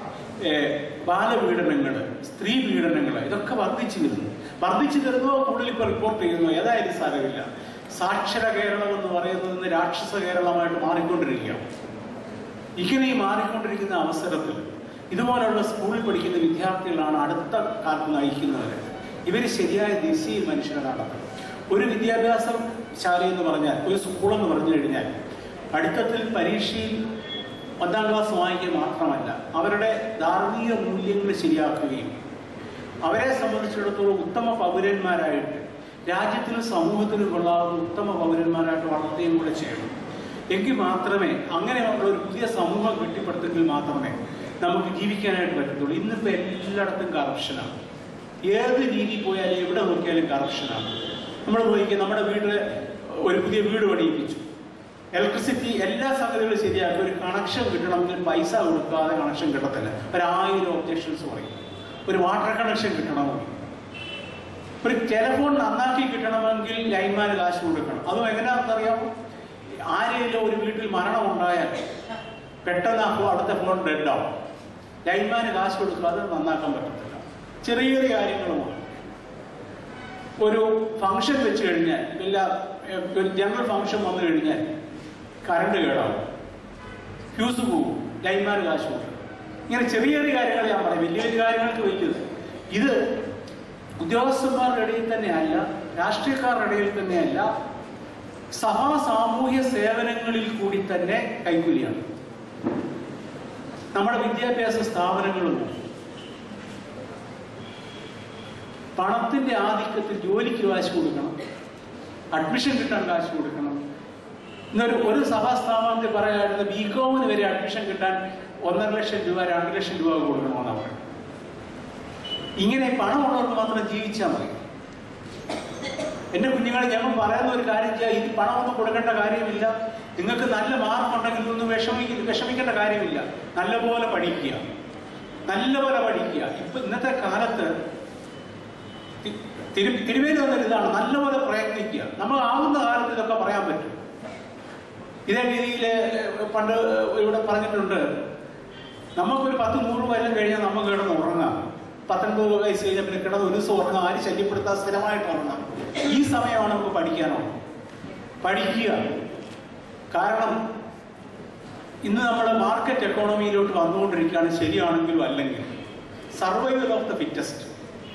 ബാലപീഡനങ്ങൾ, സ്ത്രീ പീഡനങ്ങൾ ഇതൊക്കെ വർദ്ധിച്ചു വരുന്നു. വർദ്ധിച്ചു വരുന്നോ കൂടുതൽ ഇപ്പോൾ റിപ്പോർട്ട് ചെയ്യുന്നു. ഏതായാലും സാരമില്ല. സാക്ഷര കേരളം എന്ന് പറയുന്നത് രാക്ഷസ കേരളമായിട്ട് മാറിക്കൊണ്ടിരിക്കുകയാണ്. ഇങ്ങനെ ഈ മാറിക്കൊണ്ടിരിക്കുന്ന അവസരത്തിൽ ഇതുപോലുള്ള സ്കൂളിൽ പഠിക്കുന്ന വിദ്യാർത്ഥികളാണ് അടുത്ത കാലത്ത് നയിക്കുന്നവർ. ഇവർ ശരിയായ ദിശയിൽ മനുഷ്യനെ നടത്തണം. ഒരു വിദ്യാഭ്യാസ ശാല എന്ന് പറഞ്ഞാൽ, ഒരു സ്കൂളെന്ന് പറഞ്ഞു കഴിഞ്ഞാൽ പഠിത്തത്തിൽ പരീക്ഷയിൽ ഒന്നാം ക്ലാസ് വാങ്ങിക്കുക മാത്രമല്ല, അവരുടെ ധാർമ്മിക മൂല്യങ്ങൾ ശരിയാക്കുകയും അവരെ സംബന്ധിച്ചിടത്തോളം ഉത്തമ പൗരന്മാരായിട്ട് രാജ്യത്തിനും സമൂഹത്തിനും കൊള്ളാവുന്ന ഉത്തമ പൗരന്മാരായിട്ട് വളർത്തുകയും കൂടെ ചെയ്യണം. എങ്കിൽ മാത്രമേ അങ്ങനെയുള്ള ഒരു പുതിയ സമൂഹം കെട്ടിപ്പടുത്തെങ്കിൽ മാത്രമേ നമുക്ക് ജീവിക്കാനായിട്ട് പറ്റത്തുള്ളൂ. ഇന്നിപ്പോൾ എല്ലായിടത്തും കറപ്ഷനാണ്. ഏത് രീതിയിൽ പോയാലും എവിടെ നോക്കിയാലും കറപ്ഷനാണ്. നമ്മൾ നോക്കിയാൽ നമ്മുടെ വീട്ടിൽ ഒരു പുതിയ വീട് പണിയിപ്പിച്ചു, ഇലക്ട്രിസിറ്റി എല്ലാ സംഗതികളും ശരിയാക്കി, ഒരു കണക്ഷൻ കിട്ടണമെങ്കിൽ പൈസ കൊടുക്കാതെ കണക്ഷൻ കിട്ടത്തില്ല. ഒരായിരം ഒബ്ജക്ഷൻസ് പറയും. ഒരു വാട്ടർ കണക്ഷൻ കിട്ടണമെങ്കിൽ, ഒരു ടെലിഫോൺ നന്നാക്കി കിട്ടണമെങ്കിൽ ലൈൻമാന് കാശ് കൊടുക്കണം. അതും എങ്ങനെയാണെന്നറിയാമോ? ആരെങ്കിലും ഒരു വീട്ടിൽ മരണം ഉണ്ടായാൽ പെട്ടെന്ന് അപ്പോൾ അടുത്ത ഫോൺ ഡെഡാവും. ലൈൻമാന് കാശ് കൊടുക്കാതെ നന്നാക്കാൻ പറ്റത്തില്ല. ചെറിയ ചെറിയ കാര്യങ്ങളുമാണ്. ഒരു ഫംഗ്ഷൻ വെച്ച് കഴിഞ്ഞാൽ, ഇല്ല ഒരു ജനറൽ ഫംഗ്ഷൻ വന്നു കഴിഞ്ഞാൽ കറണ്ട് കേടാവും, ഫ്യൂസ് പോകും, ലൈൻമാന് കാശ് കൊടുക്കും. ഇങ്ങനെ ചെറിയ ചെറിയ കാര്യങ്ങൾ ഞാൻ പറയും. വലിയ വലിയ കാര്യങ്ങൾക്ക് വലിയത് ഇത് ഉദ്യോഗസ്ഥന്മാരുടെ ഇടയിൽ തന്നെയല്ല, രാഷ്ട്രീയക്കാരുടെ ഇടയിൽ തന്നെയല്ല, സഭാ സാമൂഹ്യ സേവനങ്ങളിൽ കൂടി തന്നെ കൈക്കൂലിയാണ്. നമ്മുടെ വിദ്യാഭ്യാസ സ്ഥാപനങ്ങളും പണത്തിന്റെ ആധിക്യത്തിൽ ജോലിക്ക് കാശ് കൊടുക്കണം, അഡ്മിഷൻ കിട്ടാൻ കാശ് കൊടുക്കണം. ഇന്നൊരു ഒരു സഭാസ്ഥാപനത്തിൽ പറയാറുണ്ട് ബി കോമിന് വരെ അഡ്മിഷൻ കിട്ടാൻ ഒന്നര ലക്ഷം രൂപ രണ്ട് ലക്ഷം രൂപ കൊടുക്കണമെന്നാണ് പറയുന്നത്. ഇങ്ങനെ പണമുള്ളവർക്ക് മാത്രം ജീവിച്ചാൽ മതി. എൻ്റെ കുഞ്ഞുങ്ങളെ ഞങ്ങൾ പറയുന്ന ഒരു കാര്യം ചെയ്യാം, ഇത് പണമൊന്നും കൊടുക്കേണ്ട കാര്യമില്ല. നിങ്ങൾക്ക് നല്ല മാർക്കുണ്ടെങ്കിൽ ഒന്നും വിഷമിക്ക വിഷമിക്കേണ്ട കാര്യമില്ല. നല്ലപോലെ പഠിക്കുക, നല്ലപോലെ പഠിക്കുക. ഇപ്പൊ ഇന്നത്തെ കാലത്ത് തിരു തിരുവേലി വന്നൊരു ഇതാണ്, നല്ലപോലെ പ്രയത്നിക്കുക. നമ്മൾ ആവുന്ന കാലത്ത് ഇതൊക്കെ പറയാൻ പറ്റും. ഇതേ രീതിയിൽ പണ്ട് ഇവിടെ പറഞ്ഞിട്ടുണ്ട്, നമുക്കൊരു പത്ത് നൂറ് കൊല്ലം കഴിഞ്ഞാൽ നമുക്ക് കിടന്ന് ഉറങ്ങാം. പത്തൊൻപത് വയസ്സ് കഴിഞ്ഞാൽ പിന്നെ കിടന്ന് ഒരു ദിവസം ഉറങ്ങാം, ആരും ശല്യപ്പെടുത്താൻ സ്ഥിരമായിട്ട് ഉറങ്ങാം. ഈ സമയമാണ് നമുക്ക് പഠിക്കാനോ പഠിക്കുക. കാരണം ഇന്ന് നമ്മൾ മാർക്കറ്റ് എക്കോണമിയിലോട്ട് വന്നുകൊണ്ടിരിക്കുകയാണ്, ശരിയാണെങ്കിലും അല്ലെങ്കിൽ. Survival of the fittest.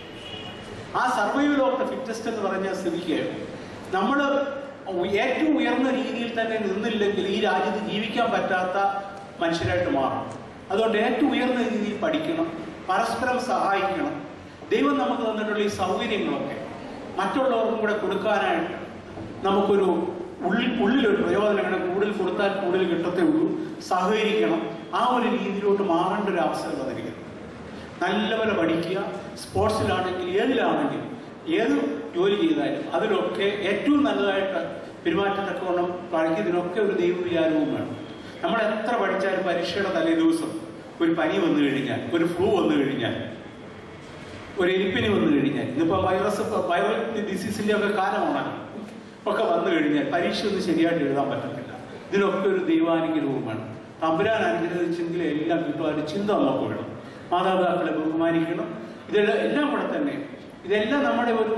ആ സർവൈവൽ ഓഫ് ദ ഫിറ്റസ്റ്റ് എന്ന് പറഞ്ഞ സ്ഥിതിക്ക് നമ്മൾ ഏറ്റവും ഉയർന്ന രീതിയിൽ തന്നെ നിന്നില്ലെങ്കിൽ ഈ രാജ്യത്ത് ജീവിക്കാൻ പറ്റാത്ത മനുഷ്യരായിട്ട് മാറും. അതുകൊണ്ട് ഏറ്റവും ഉയർന്ന രീതിയിൽ പഠിക്കണം, പരസ്പരം സഹായിക്കണം. ദൈവം നമുക്ക് തന്നിട്ടുള്ള ഈ സൗകര്യങ്ങളൊക്കെ മറ്റുള്ളവർക്കും കൂടെ കൊടുക്കാനായിട്ട് നമുക്കൊരു ഉള്ളിൽ ഉള്ളിലൊരു പ്രയോജനങ്ങൾ കൂടുതൽ കൊടുത്താൽ കൂടുതൽ കിട്ടത്തേ ഉള്ളൂ. സഹകരിക്കണം. ആ ഒരു രീതിയിലോട്ട് മാറേണ്ട ഒരു അവസരം വന്നിരിക്കുന്നു. നല്ലപോലെ പഠിക്കുക. സ്പോർട്സിലാണെങ്കിൽ ഏതിലാണെങ്കിലും ഏത് ജോലി ചെയ്താലും അതിലൊക്കെ ഏറ്റവും നല്ലതായിട്ട് പെരുമാറ്റത്തക്കവണ്ണം പഠിക്കുന്നതിനൊക്കെ ഒരു ദൈവവിചാരവും വേണം. നമ്മൾ എത്ര പഠിച്ചാലും പരീക്ഷയുടെ തലേ ദിവസം ഒരു പനി വന്നു കഴിഞ്ഞാൽ, ഒരു ഫ്ലൂ വന്നു കഴിഞ്ഞാൽ, ഒരു എലിപ്പനി വന്നു കഴിഞ്ഞാൽ, ഇന്നിപ്പോൾ വൈറസ് വൈറൽ ഡിസീസിൻ്റെ ഒക്കെ കാലമാണ്, ഒക്കെ വന്നു കഴിഞ്ഞാൽ പരീക്ഷ ഒന്നും ശരിയായിട്ട് എഴുതാൻ പറ്റത്തില്ല. ഇതിനൊക്കെ ഒരു ദൈവാനുഗ്രഹവും വേണം. തമ്പുരാൻ അനുഗ്രഹിച്ചെങ്കിൽ എല്ലാം കിട്ടുവാനും ചിന്ത നമുക്ക് വേണം. മാതാപിതാക്കളെ ബഹുമാനിക്കണം. ഇതെല്ലാം എല്ലാം കൂടെ തന്നെ ഇതെല്ലാം നമ്മുടെ ഒരു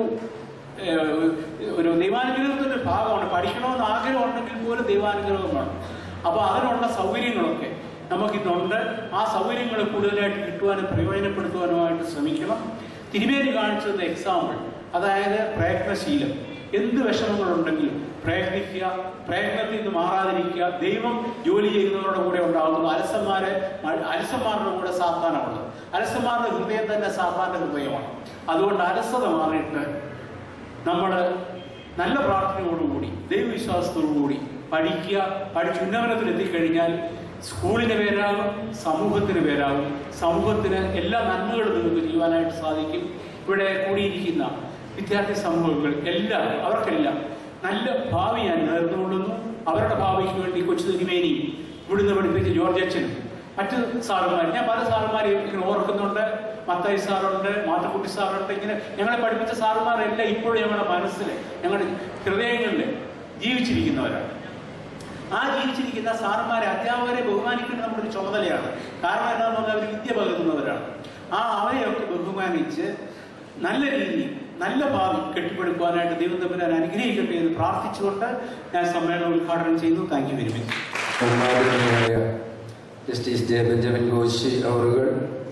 ഒരു ദൈവാനുഗ്രഹത്തിൻ്റെ ഭാഗമാണ്. പഠിക്കണമെന്ന് ആഗ്രഹം ഉണ്ടെങ്കിൽ പോലും ദൈവാനുഗ്രഹം വേണം. അപ്പോൾ അതിനുള്ള സൗകര്യങ്ങളൊക്കെ നമുക്കിന്നുണ്ട്. ആ സൗകര്യങ്ങൾ കൂടുതലായിട്ട് കിട്ടുവാനും പ്രയോജനപ്പെടുത്തുവാനുമായിട്ട് ശ്രമിക്കണം. തിരുമേനി കാണിച്ചത് എക്സാമ്പിൾ, അതായത് പ്രയത്നശീലം. എന്ത് വിഷമങ്ങളുണ്ടെങ്കിലും പ്രയത്നിക്കുക, പ്രയത്നത്തിൽ നിന്ന് മാറാതിരിക്കുക. ദൈവം ജോലി ചെയ്യുന്നവരുടെ കൂടെ ഉണ്ടാകുന്നു. അലസന്മാരെ അലസന്മാരുടെ കൂടെ സാത്താനാണുള്ളത്. അലസന്മാരുടെ ഹൃദയം തന്നെ സാത്താന്റെ ഹൃദയമാണ്. അതുകൊണ്ട് അലസത മാറിയിട്ട് നമ്മൾ നല്ല പ്രാർത്ഥനയോടുകൂടി ദൈവവിശ്വാസത്തോടുകൂടി പഠിക്കുക. പഠിച്ച് ഉന്നമനത്തിൽ എത്തിക്കഴിഞ്ഞാൽ സ്കൂളിന് പേരാകും, സമൂഹത്തിന് പേരാകും. സമൂഹത്തിന് എല്ലാ നന്മകളും നിങ്ങൾക്ക് ചെയ്യുവാനായിട്ട് സാധിക്കും. ഇവിടെ കൂടിയിരിക്കുന്ന വിദ്യാർത്ഥി സമൂഹങ്ങൾ എല്ലാം അവർക്കെല്ലാം നല്ല ഭാവി ഞാൻ നേർന്നുകൊള്ളുന്നു. അവരുടെ ഭാവിക്ക് വേണ്ടി കൊച്ചു തിരുമേനി, ഇവിടുന്ന് പഠിപ്പിച്ച ജോർജ് അച്ഛനും മറ്റ് സാറുമാർ, ഞാൻ പല സാറുമാരെയും ഇങ്ങനെ ഓർക്കുന്നുണ്ട്. മത്തായി സാറുണ്ട്, മാത്തുക്കുട്ടി സാറുണ്ട്. ഇങ്ങനെ ഞങ്ങളെ പഠിപ്പിച്ച സാറുമാരെല്ലാം ഇപ്പോഴും ഞങ്ങളുടെ മനസ്സിൽ, ഞങ്ങളുടെ ഹൃദയങ്ങളിൽ ജീവിച്ചിരിക്കുന്നവരാണ്. ആ ജീവിച്ചിരിക്കുന്ന സാറുമാരെ, അധ്യാപകരെ ബഹുമാനിക്കേണ്ട നമ്മുടെ ഒരു ചുമതലയാണ്. കാരണം എന്താണെന്ന് പറഞ്ഞാൽ അവർ വിദ്യ പകരുന്നവരാണ്. ആ അവരെയൊക്കെ ബഹുമാനിച്ച് നല്ല രീതിയിൽ നല്ല ഭാവി കെട്ടിപ്പടുക്കുവാനായിട്ട് ദൈവം തമ്പുരാൻ അനുഗ്രഹിക്കട്ടെ എന്ന് പ്രാർത്ഥിച്ചുകൊണ്ട് ഞാൻ സമ്മേളനം ഉദ്ഘാടനം ചെയ്യുന്നു. Thank you very much. Justice J Benjamin Koshy അവറുകൾ,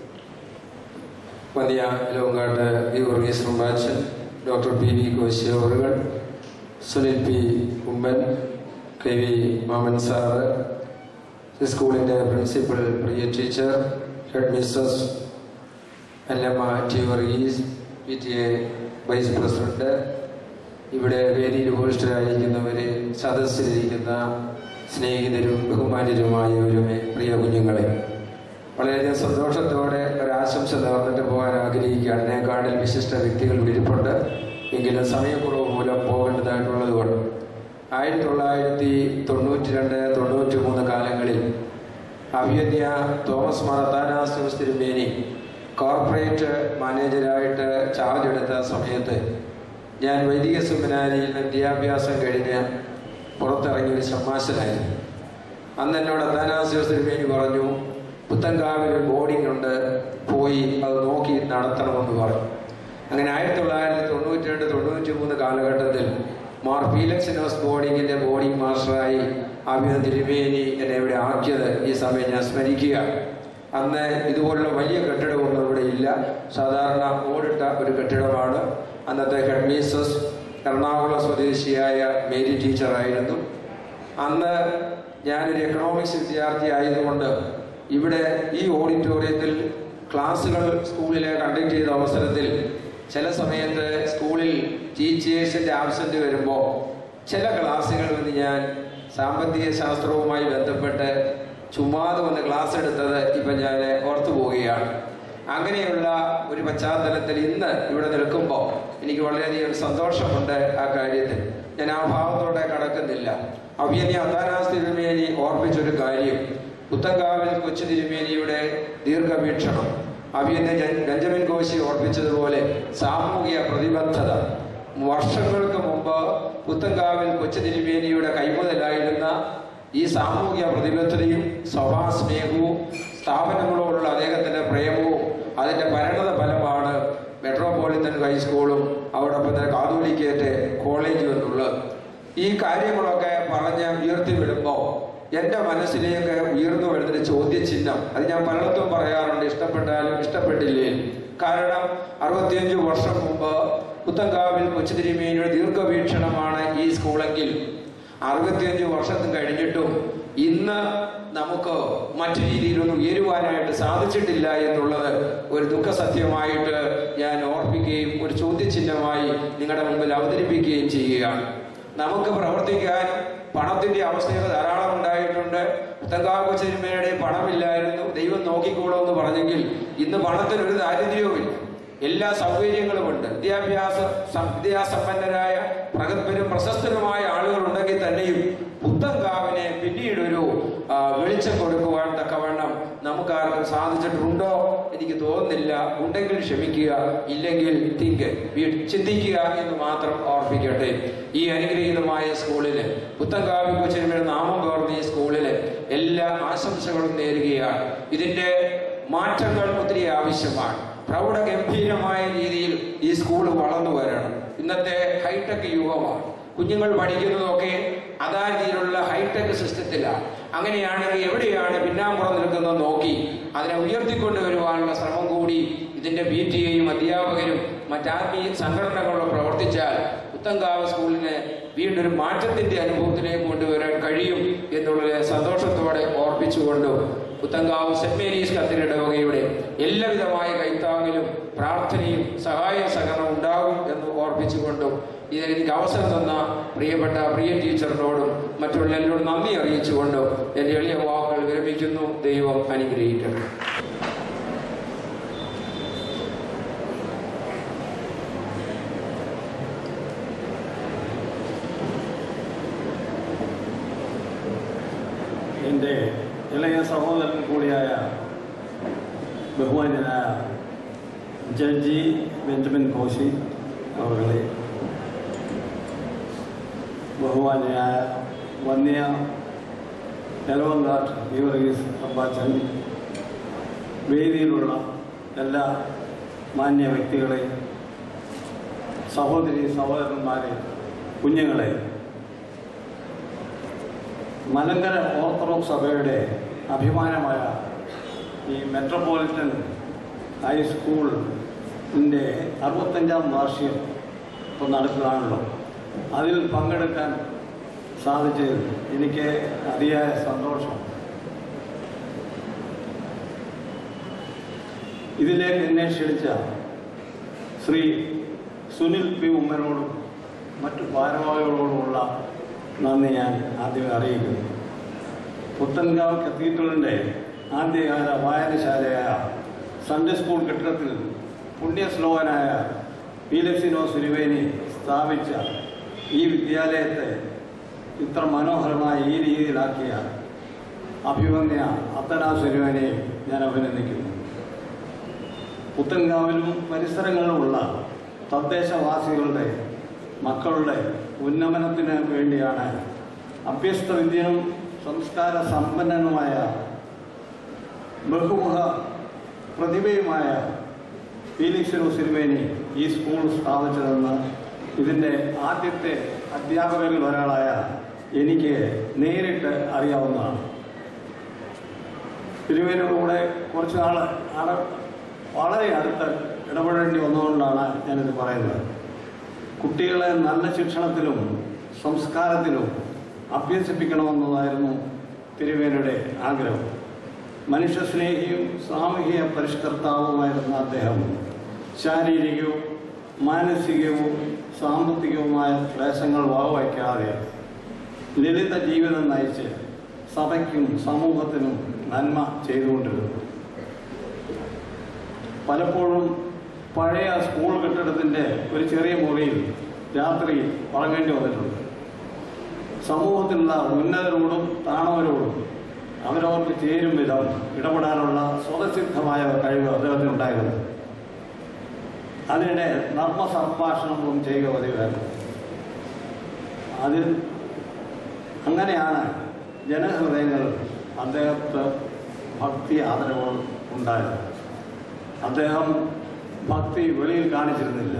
വലിയ ലോങ്കാട്ട് Geevarghese Rambachan, doctor P V Koshy അവറുകൾ, Sunil P Oommen, K V Mammen sir, സ്കൂളിൻ്റെ പ്രിൻസിപ്പൽ, പ്രിയ ടീച്ചർ, ഹെഡ് മിസ്സസ് Allamma T Varghese, P T A vice president, ഇവിടെ വേദിയിൽ ഉപവിഷ്ടരായിരിക്കുന്നവരെ, സദസ്സിലിരിക്കുന്ന സ്നേഹിതരും ബഹുമാന്യരുമായവരുമേ, പ്രിയ കുഞ്ഞുങ്ങളെ, വളരെയധികം സന്തോഷത്തോടെ ഒരാശംസ നേർന്നിട്ട് പോകാൻ ആഗ്രഹിക്കുകയാണ്. എന്നെക്കാട്ടിൽ വിശിഷ്ട വ്യക്തികൾ വിരിപ്പുണ്ട്, എങ്കിലും സമയക്കുറവ് മൂലം പോകേണ്ടതായിട്ടുള്ളത് കൊണ്ട് ആയിരത്തി തൊള്ളായിരത്തി തൊണ്ണൂറ്റി രണ്ട് തൊണ്ണൂറ്റി മൂന്ന് കാലങ്ങളിൽ അഭിയന്യ തോമസ് മാർ അത്താനാസ്യോസ് തിരുമേനി കോർപ്പറേറ്റ് മാനേജരായിട്ട് ചാർജ് എടുത്ത സമയത്ത് ഞാൻ വൈദിക സെമിനാരിയിൽ വിദ്യാഭ്യാസം കഴിഞ്ഞ് പുറത്തിറങ്ങിയ ഒരു ഷമ്മാശനായിരുന്നു. അന്ന് എന്നോട് അത്താനാസ്യോസ് തിരുമേനി പറഞ്ഞു, പുത്തൻകാവിൽ ഒരു ബോർഡിംഗ് ഉണ്ട്, പോയി അത് നോക്കി നടത്തണമെന്ന് പറഞ്ഞു. അങ്ങനെ ആയിരത്തി തൊള്ളായിരത്തി തൊണ്ണൂറ്റി രണ്ട് തൊണ്ണൂറ്റി മൂന്ന് കാലഘട്ടത്തിൽ മാർ ഫീലക്സിനോസ് ബോർഡിങ്ങിൻ്റെ ബോർഡിംഗ് മാസ്റ്ററായി അഭിനന്ദ തിരുമേനി എന്നെ ഇവിടെ ആക്കിയത് ഈ സമയം ഞാൻ സ്മരിക്കുക. അന്ന് ഇതുപോലുള്ള വലിയ കെട്ടിടമൊന്നും ഇവിടെ ഇല്ല. സാധാരണ ഓടിട്ട ഒരു കെട്ടിടമാണ്. അന്നത്തെ ഹെഡ് മിസ്സസ് എറണാകുളം സ്വദേശിയായ മേരി ടീച്ചറായിരുന്നു. അന്ന് ഞാനൊരു എക്കണോമിക്സ് വിദ്യാർത്ഥി ആയതുകൊണ്ട് ഇവിടെ ഈ ഓഡിറ്റോറിയത്തിൽ ക്ലാസ്സുകൾ സ്കൂളിലെ കണ്ടക്ട് ചെയ്ത അവസരത്തിൽ ചില സമയത്ത് സ്കൂളിൽ ടീച്ചേഴ്സിൻ്റെ ആബ്സെൻ്റ് വരുമ്പോൾ ചില ക്ലാസ്സുകളിൽ നിന്ന് ഞാൻ സാമ്പത്തിക ശാസ്ത്രവുമായി ബന്ധപ്പെട്ട് ചുമ്മാതെ വന്ന് ക്ലാസ് എടുത്തത് ഇപ്പം ഞാൻ ഓർത്തു പോവുകയാണ്. അങ്ങനെയുള്ള ഒരു പശ്ചാത്തലത്തിൽ ഇന്ന് ഇവിടെ നിൽക്കുമ്പോൾ എനിക്ക് വളരെയധികം സന്തോഷമുണ്ട്. ആ കാര്യത്തിൽ ഞാൻ ആ ഭാവത്തോടെ കടക്കുന്നില്ല. അഭിയനി അത്താനാസ് തിരുമേനി ഓർപ്പിച്ചൊരു കാര്യം, പുത്തൻകാവിൽ കൊച്ചു തിരുമേനിയുടെ ദീർഘവീക്ഷണം, അഭിയന്യ ബെഞ്ചമിൻ കോശി ഓർപ്പിച്ചതുപോലെ സാമൂഹിക പ്രതിബദ്ധത. വർഷങ്ങൾക്ക് മുമ്പ് പുത്തൻകാവിൽ കൊച്ചു തിരുമേനിയുടെ കൈമുതലായിരുന്ന ഈ സാമൂഹിക പ്രതിബദ്ധതയും സഭാസ്നേഹവും സ്ഥാപനങ്ങളോടുള്ള അദ്ദേഹത്തിൻ്റെ പ്രേമവും അതിൻ്റെ പരിണത ഫലമാണ് മെട്രോപൊളിറ്റൻ ഹൈസ്കൂളും അതോടൊപ്പം തന്നെ കാതോലിക്കേറ്റ് കോളേജും എന്നുള്ളത്. ഈ കാര്യങ്ങളൊക്കെ പറഞ്ഞ് ഉയർത്തിവിടുമ്പോൾ എൻ്റെ മനസ്സിലേക്ക് ഉയർന്നു വരുന്നൊരു ചോദ്യചിഹ്നം, അത് ഞാൻ പലയിടത്തും പറയാറുണ്ട്, ഇഷ്ടപ്പെട്ടാലും ഇഷ്ടപ്പെട്ടില്ലേ. കാരണം അറുപത്തിയഞ്ച് വർഷം മുമ്പ് പുത്തൻകാവിൽ കൊച്ചു തിരുമേനിയുടെ ദീർഘവീക്ഷണമാണ് ഈ സ്കൂളെങ്കിൽ അറുപത്തിയഞ്ച് വർഷത്തും കഴിഞ്ഞിട്ടും ഇന്ന് നമുക്ക് മറ്റു രീതിയിലൊന്നും ഉയരുവാനായിട്ട് സാധിച്ചിട്ടില്ല എന്നുള്ളത് ഒരു ദുഃഖസത്യമായിട്ട് ഞാൻ ഓർപ്പിക്കുകയും ഒരു ചോദ്യചിഹ്നമായി നിങ്ങളുടെ മുമ്പിൽ അവതരിപ്പിക്കുകയും ചെയ്യുകയാണ്. നമുക്ക് പ്രവർത്തിക്കാൻ പണത്തിന്റെ അവസ്ഥകൾ ധാരാളം ഉണ്ടായിട്ടുണ്ട്. പുത്തൻകാവ് കൊച്ചു തിരുമേനിയുടെ പണമില്ലായിരുന്നു, ദൈവം നോക്കിക്കോളൂ പറഞ്ഞെങ്കിൽ ഇന്ന് പണത്തിനൊരു ദാരിദ്ര്യവുമില്ല, എല്ലാ സൗകര്യങ്ങളുമുണ്ട്. വിദ്യാഭ്യാസ വിദ്യാസമ്പന്നരായ പ്രഗത്ഭരും പ്രശസ്തരുമായ ആളുകൾ ഉണ്ടെങ്കിൽ തന്നെയും പുത്തൻകാവിനെ പിന്നീടൊരു വെളിച്ചം കൊടുക്കുവാൻ തക്കവണ്ണം നമുക്കാർക്കും സാധിച്ചിട്ടുണ്ടോ എനിക്ക് തോന്നുന്നില്ല. ഉണ്ടെങ്കിൽ ക്ഷമിക്കുക, ഇല്ലെങ്കിൽ തിങ്ക് ചിന്തിക്കുക എന്ന് മാത്രം ഓർപ്പിക്കട്ടെ. ഈ അനുഗ്രഹീതമായ സ്കൂളില് പുത്തൻകാവിൽ കൊച്ചു തിരുമേനിയുടെ നാമം കോർന്ന ഈ സ്കൂളില് എല്ലാ ആശംസകളും നേരുകയാണ്. ഇതിന്റെ മാറ്റങ്ങൾ ഒത്തിരി ആവശ്യമാണ്. പ്രൗഢഗംഭീരമായ രീതിയിൽ ഈ സ്കൂൾ വളർന്നു വരണം. ഇന്നത്തെ ഹൈടെക് യുഗമാണ്. കുഞ്ഞുങ്ങൾ പഠിക്കുന്നതൊക്കെ അതാ രീതിയിലുള്ള ഹൈടെക് സിസ്റ്റത്തിലാണ്. അങ്ങനെയാണെങ്കിൽ എവിടെയാണ് പിന്നാമ്പുറം നിൽക്കുന്നത് നോക്കി അതിനെ ഉയർത്തിക്കൊണ്ടുവരുവാനുള്ള ശ്രമം കൂടി ഇതിന്റെ പി ടി എയും അധ്യാപകരും മറ്റാത്മീയ സംഘടനകളും പ്രവർത്തിച്ചാൽ പുത്തൻകാവ് സ്കൂളിനെ വീണ്ടും ഒരു മാറ്റത്തിന്റെ അനുഭവത്തിലേക്ക് കൊണ്ടുവരാൻ കഴിയും എന്നുള്ളത് സന്തോഷത്തോടെ ഓർപ്പിച്ചുകൊണ്ടും പുത്തൻകാവ് സെന്റ് മേരീസ് കത്തീഡ്രൽ എല്ലാവിധമായ കൈത്താങ്ങിലും പ്രാർത്ഥനയും സഹായ സഹകരണം ഉണ്ടാകും എന്ന് ഓർപ്പിച്ചുകൊണ്ടും ഇതെനിക്ക് അവസരം തന്ന പ്രിയപ്പെട്ട പ്രിയ ടീച്ചറിനോടും മറ്റുള്ള എല്ലാവരോടും നന്ദി അറിയിച്ചുകൊണ്ടും എൻ്റെ എളിയ വാക്കുകൾ വിരമിക്കുന്നു. ദൈവം അനുഗ്രഹിക്കട്ടെ. എൻ്റെ ഇളയ സഹോദരൻ കൂടിയായ ബഹുമാന്യനായ ജഡ്ജി ബെഞ്ചമിൻ കോശി അവരുടെ, ബഹുമാന്യനായ വന്യ എലവങ്കാട്ട് ഗീവർഗീസ് അബ്ബാച്ചൻ, വേദിയിലുള്ള എല്ലാ മാന്യ വ്യക്തികളെ, സഹോദരി സഹോദരന്മാരെ, കുഞ്ഞുങ്ങളെ, മലങ്കര ഓർത്തഡോക്സ് സഭയുടെ അഭിമാനമായ ഈ മെട്രോപൊളിറ്റൻ ഹൈസ്കൂളിൻ്റെ അറുപത്തഞ്ചാം വാർഷികം ഇപ്പോൾ നടക്കുകയാണല്ലോ. അതിൽ പങ്കെടുക്കാൻ സാധിച്ചതിൽ എനിക്ക് അതിയായ സന്തോഷം. ഇതിലേക്ക് എന്നെ ക്ഷണിച്ച ശ്രീ സുനിൽ പി ഉമ്മനോടും മറ്റു ഭാരവാഹികളോടുമുള്ള നന്ദി ഞാൻ ആദ്യമേ അറിയിക്കുന്നു. പുത്തൻകാവ് കത്തീഡ്രലിൻ്റെ ആദ്യകാല വായനശാലയായ സൺഡേ സ്കൂൾ കെട്ടിടത്തിൽ പുണ്യശ്ലോകനായ പീലക്സിനോ തിരുമേനി സ്ഥാപിച്ച ഈ വിദ്യാലയത്തെ ഇത്ര മനോഹരമായ ഈ രീതിയിലാക്കിയ അഭിമന്യ അത്തനാസ് തിരുമേനിയെ ഞാൻ അഭിനന്ദിക്കുന്നു. പുത്തൻകാവിലും പരിസരങ്ങളിലുമുള്ള തദ്ദേശവാസികളുടെ മക്കളുടെ ഉന്നമനത്തിന് വേണ്ടിയാണ് അഭ്യസ്ത വിദ്യനും സംസ്കാര സമ്പന്നനുമായ ബഹുമുഖ പ്രതിഭയുമായ പീലിക്സിനോ തിരുമേനി ഈ സ്കൂൾ സ്ഥാപിച്ചതെന്ന് ഇതിൻ്റെ ആദ്യത്തെ അധ്യാപകരിൽ ഒരാളായ എനിക്ക് നേരിട്ട് അറിയാവുന്നതാണ്. തിരുമേനിയോടുകൂടെ കുറച്ച് നാൾ ആണ് വളരെ അടുത്ത് ഇടപെടേണ്ടി വന്നുകൊണ്ടാണ് ഞാനിത് പറയുന്നത്. കുട്ടികളെ നല്ല ശിക്ഷണത്തിലും സംസ്കാരത്തിലും അഭ്യസിപ്പിക്കണമെന്നതായിരുന്നു തിരുമേനിയുടെ ആഗ്രഹം. മനുഷ്യസ്നേഹിയും സാമൂഹിക പരിഷ്കർത്താവുമായിരുന്ന അദ്ദേഹം ശാരീരികവും മാനസികവും സാമ്പത്തികവുമായ ക്ലേശങ്ങൾ വകവയ്ക്കാതെ ലളിത ജീവിതം നയിച്ച് സഭയ്ക്കും സമൂഹത്തിനും നന്മ ചെയ്തുകൊണ്ടിരുന്നു. പലപ്പോഴും പഴയ സ്കൂൾ കെട്ടിടത്തിൻ്റെ ഒരു ചെറിയ മുറിയിൽ രാത്രി ഉറങ്ങേണ്ടി വന്നിട്ടുണ്ട്. സമൂഹത്തിലുള്ള ഉന്നതരോടും താണവരോടും അവരവർക്ക് ചേരും വിധം ഇടപെടാനുള്ള സ്വതസിദ്ധമായ കഴിവ് അദ്ദേഹത്തിനുണ്ടായിരുന്നു. അതിനിടെ നർമ്മ സംഭാഷണങ്ങളും ചെയ്യുക പതിവായിരുന്നു. അതിൽ അങ്ങനെയാണ് ജനഹൃദയങ്ങൾ അദ്ദേഹത്തെ ഭക്തി ആദരവുകൾ ഉണ്ടായത്. അദ്ദേഹം ഭക്തി വെളിയിൽ കാണിച്ചിരുന്നില്ല.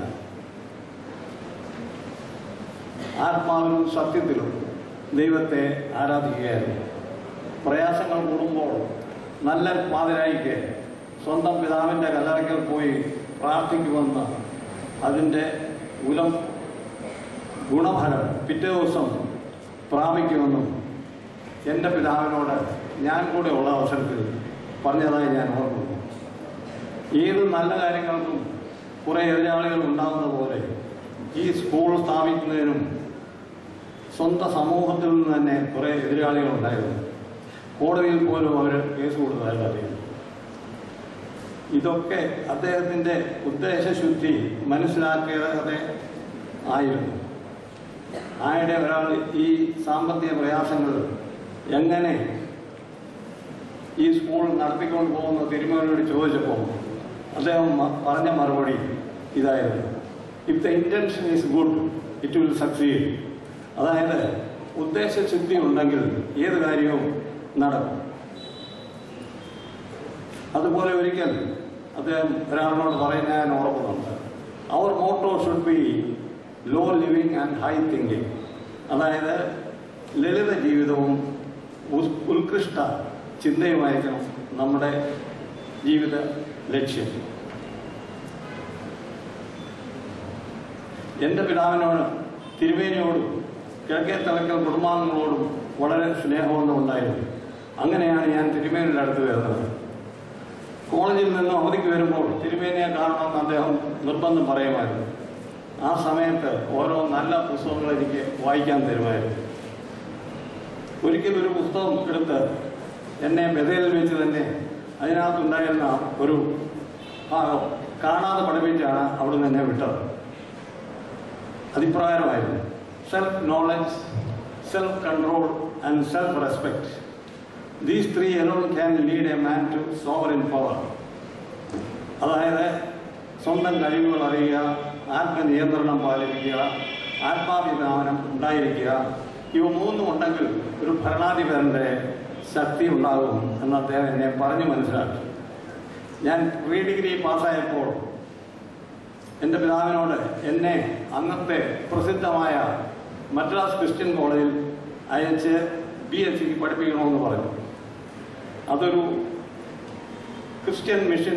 ആത്മാവിലും സത്യത്തിലും ദൈവത്തെ ആരാധിക്കുകയായിരുന്നു. പ്രയാസങ്ങൾ കൂടുമ്പോൾ നല്ല പാതിരായിക്ക് സ്വന്തം പിതാവിൻ്റെ കല്ലറയ്ക്കൽ പോയി പ്രാർത്ഥിക്കുമെന്ന് അതിൻ്റെ ഉലം ഗുണഫലം പിറ്റേ ദിവസം പ്രാപിക്കുമെന്നും എൻ്റെ പിതാവിനോട് ഞാൻ കൂടെ ഉള്ള അവസരത്തിൽ പറഞ്ഞതായി ഞാൻ ഓർക്കുന്നു. ഏത് നല്ല കാര്യങ്ങൾക്കും കുറേ എതിരാളികൾ ഉണ്ടാകുന്ന പോലെ ഈ സ്കൂൾ സ്ഥാപിക്കുന്നതിനും സ്വന്തം സമൂഹത്തിൽ നിന്ന് തന്നെ കുറേ എതിരാളികൾ ഉണ്ടായിരുന്നു. കോടതിയിൽ പോലും അവർ കേസ് കൊടുത്തതല്ല അറിയുന്നു. ഇതൊക്കെ അദ്ദേഹത്തിൻ്റെ ഉദ്ദേശശുദ്ധി മനസ്സിലാക്കിയതെ ആയിരുന്നു. ആയുടെ ഒരാൾ ഈ സാമ്പത്തിക പ്രയാസങ്ങൾ എങ്ങനെ ഈ സ്കൂൾ നടത്തിക്കൊണ്ട് പോകുന്ന തിരുമേനിയോട് ചോദിച്ചപ്പോൾ അദ്ദേഹം പറഞ്ഞ മറുപടി ഇതായിരുന്നു: if the intention is good it will succeed. അതായത് ഉദ്ദേശശുദ്ധി ഉണ്ടെങ്കിൽ ഏത് കാര്യവും നടക്കും. അതുപോലെ ഒരിക്കൽ അദ്ദേഹം ഒരാളിനോട് പറയുന്ന ഞാൻ ഓർക്കുന്നുണ്ട്, അവർ motto should be low living and high thinking. അതായത് ലളിത ജീവിതവും ഉത്കൃഷ്ട ചിന്തയുമായിരിക്കണം നമ്മുടെ ജീവിത ലക്ഷ്യം. എൻ്റെ പിതാവിനോട് തിരുമേനിയോടും കിഴക്കേ തലക്കൽ കുടുംബാംഗങ്ങളോടും വളരെ സ്നേഹമൊന്നും ഉണ്ടായിരുന്നു. അങ്ങനെയാണ് ഞാൻ തിരുമേനിയുടെ അടുത്ത് വരുന്നത്. കോളേജിൽ നിന്ന് അവധിക്ക് വരുമ്പോൾ തിരുമേനിയെ കാണണമെന്ന് അദ്ദേഹം നിർബന്ധം പറയുമായിരുന്നു. ആ സമയത്ത് ഓരോ നല്ല പുസ്തകങ്ങൾ എനിക്ക് വായിക്കാൻ തരുമായിരുന്നു. ഒരിക്കലൊരു പുസ്തകം എടുത്ത് എന്നെ ബഥേലിൽ വെച്ച് തന്നെ അതിനകത്തുണ്ടായിരുന്ന ഒരു ഭാഗം കാണാതെ പഠിപ്പിച്ചാണ് അവിടുന്ന് എന്നെ വിട്ടത്. അതിപ്രകാരമായിരുന്നു: self knowledge, self control and self respect. These three alone can lead a man to sovereign power. അതായത് സ്വന്തം കഴിവുകൾ അറിയുക, ആത്മനിയന്ത്രണം പാലിക്കുക, ആത്മാഭിമാനം ഉണ്ടായിരിക്കുക, ഇവ മൂന്നും ഉണ്ടെങ്കിൽ ഒരു ഭരണാധിപന്റെ ശക്തി ഉണ്ടാകും എന്ന് അദ്ദേഹം എന്നെ പറഞ്ഞു മനസ്സിലാക്കി. ഞാൻ പ്രീ ഡിഗ്രി പാസ്സായപ്പോൾ എൻ്റെ പിതാവിനോട് എന്നെ അന്നത്തെ പ്രസിദ്ധമായ മദ്രാസ് ക്രിസ്ത്യൻ കോളേജിൽ അയച്ച് ബി എസ് സിക്ക് പഠിപ്പിക്കണമെന്ന് പറഞ്ഞു. അതൊരു ക്രിസ്ത്യൻ മിഷൻ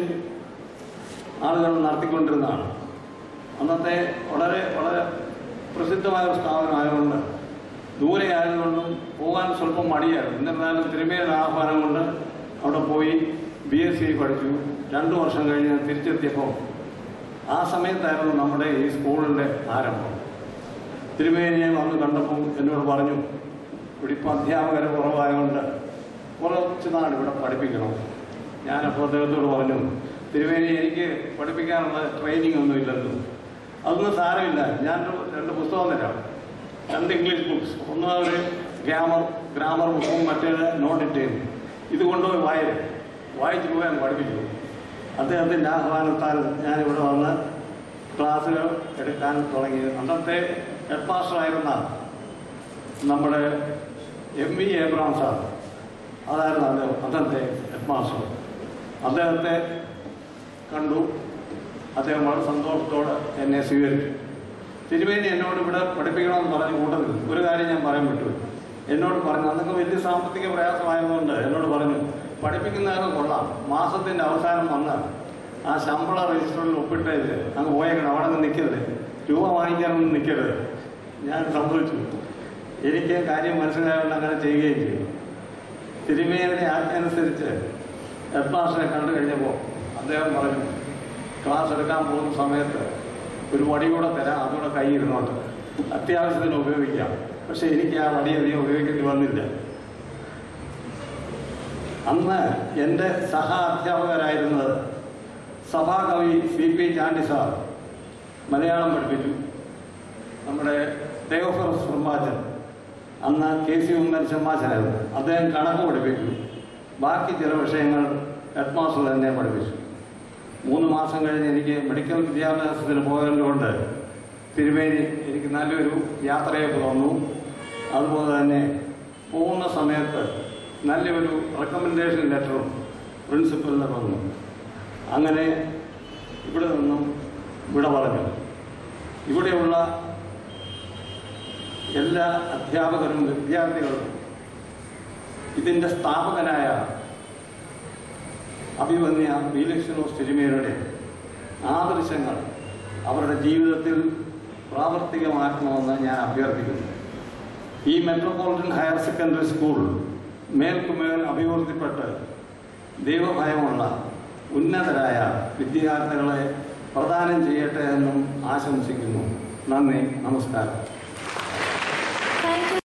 ആളുകൾ നടത്തിക്കൊണ്ടിരുന്നതാണ്. അന്നത്തെ വളരെ വളരെ പ്രസിദ്ധമായ ഒരു സ്ഥാപനമായതുകൊണ്ട് ദൂരെ ആയതുകൊണ്ടും പോകാൻ സ്വല്പം മടിയായിരുന്നു. എന്നിരുന്നാലും തിരുമേനിയുടെ ആഹ്വാനം കൊണ്ട് അവിടെ പോയി ബി എസ് സി പഠിച്ചു. രണ്ടു വർഷം കഴിഞ്ഞ് തിരിച്ചെത്തിയപ്പോൾ ആ സമയത്തായിരുന്നു നമ്മുടെ ഈ സ്കൂളിൻ്റെ ആരംഭം. തിരുമേനിയെ വന്ന് കണ്ടപ്പോൾ എന്നോട് പറഞ്ഞു, ഇവിടെ ഇപ്പം അധ്യാപകരെ കുറവായതുകൊണ്ട് കുറച്ച് നാൾ ഇവിടെ പഠിപ്പിക്കണം. ഞാനപ്പോൾ അദ്ദേഹത്തോട് പറഞ്ഞു, തിരുമേനി എനിക്ക് പഠിപ്പിക്കാനുള്ള ട്രെയിനിങ് ഒന്നും ഇല്ലല്ലോ. അതൊന്നും സാരമില്ല, ഞാൻ രണ്ട് പുസ്തകം തരാം, രണ്ട് ഇംഗ്ലീഷ് ബുക്സ്, ഒന്ന് ഒരു ഗ്രാമർ ഗ്രാമർ ബുക്കും മറ്റേത് നോട്ട് ഇറ്റേനും. ഇത് കൊണ്ടുപോയി വായി വായിച്ചു പോകാൻ പഠിപ്പിച്ചു. അദ്ദേഹത്തിൻ്റെ ആഹ്വാനത്താൽ ഞാനിവിടെ വന്ന് ക്ലാസ്സുകൾ എടുക്കാൻ തുടങ്ങി. അന്നത്തെ ഹെഡ് മാസ്റ്ററായിരുന്ന നമ്മുടെ എം വി ഏബ്രഹാം സാർ, അതായിരുന്നു അദ്ദേഹം അന്നത്തെ ഹെഡ് മാസ്റ്റർ. അദ്ദേഹത്തെ കണ്ടു. അദ്ദേഹം വളരെ സന്തോഷത്തോടെ എന്നെ സ്വീകരിച്ചു. തിരുമേനി എന്നോട് ഇവിടെ പഠിപ്പിക്കണമെന്ന് പറഞ്ഞ കൂട്ടത്തിൽ ഒരു കാര്യം ഞാൻ പറയാൻ പറ്റൂ. എന്നോട് പറഞ്ഞു, അന്നൊക്കെ വലിയ സാമ്പത്തിക പ്രയാസമായതുകൊണ്ട് എന്നോട് പറഞ്ഞു, പഠിപ്പിക്കുന്നതൊക്കെ കൊള്ളാം, മാസത്തിൻ്റെ അവസാനം വന്ന് ആ ശമ്പള രജിസ്റ്ററിൽ ഒപ്പിട്ടേച്ച് അങ്ങ് പോയേക്കണം, അവിടെ നിന്ന് നിൽക്കരുത്, രൂപ വാങ്ങിക്കാനൊന്നും നിൽക്കരുത്. ഞാൻ സമ്മതിച്ചു. എനിക്ക് കാര്യം മനസ്സിലായതുകൊണ്ട് അങ്ങനെ ചെയ്യുകയും ചെയ്തു. തിരുമേനിയുടെ ആജ്ഞയനുസരിച്ച് ഹെഡ് മാസ്റ്ററെ കണ്ടു കഴിഞ്ഞപ്പോൾ അദ്ദേഹം പറഞ്ഞു, ക്ലാസ് എടുക്കാൻ പോകുന്ന സമയത്ത് ഒരു വടി കൂടെ തരാം, അതുകൂടെ കൈയിരുന്നോട്ട്, അത്യാവശ്യത്തിന് ഉപയോഗിക്കാം. പക്ഷെ എനിക്ക് ആ വടി അധികം ഉപയോഗിക്കേണ്ടി വന്നില്ല. അന്ന് എൻ്റെ സഹ അധ്യാപകരായിരുന്നത് സഭാകവി C P Chandy sir Malayalam പഠിപ്പിച്ചു. നമ്മുടെ തേയോഫറസ് ഫ്രംബാച്ചൻ, അന്ന് കെ സി ഉമ്മൻ ചെമ്മാച്ചനായിരുന്നു, അദ്ദേഹം കണക്ക് പഠിപ്പിച്ചു. ബാക്കി ചില വിഷയങ്ങൾ ഹെഡ് മാസ്റ്റർ തന്നെ പഠിപ്പിച്ചു. മൂന്ന് മാസം കഴിഞ്ഞ് എനിക്ക് മെഡിക്കൽ വിദ്യാഭ്യാസത്തിന് പോയതുകൊണ്ട് തിരുമേനി എനിക്ക് നല്ലൊരു യാത്രയൊക്കെ തന്നു. അതുപോലെ തന്നെ പോകുന്ന സമയത്ത് നല്ലൊരു റെക്കമെൻഡേഷൻ ലെറ്ററും പ്രിൻസിപ്പലിന് തന്നു. അങ്ങനെ ഇവിടെ നിന്നും ഇവിടെ പറഞ്ഞു. ഇവിടെയുള്ള എല്ലാ അധ്യാപകരും വിദ്യാർത്ഥികളും ഇതിൻ്റെ സ്ഥാപകനായ അഭിമന്യ ബീലക്ഷ്മണോസ് തിരുമേനിയുടെ ആദർശങ്ങൾ അവരുടെ ജീവിതത്തിൽ പ്രാവർത്തികമാക്കണമെന്ന് ഞാൻ അഭ്യർത്ഥിക്കുന്നു. ഈ മെട്രോപൊളിറ്റൻ ഹയർ സെക്കൻഡറി സ്കൂൾ മേൽക്കുമേൽ അഭിവൃദ്ധിപ്പെട്ട് ദൈവഭയമുള്ള ഉന്നതരായ വിദ്യാർത്ഥികളെ പ്രദാനം ചെയ്യട്ടെ എന്നും ആശംസിക്കുന്നു. നന്ദി, നമസ്കാരം.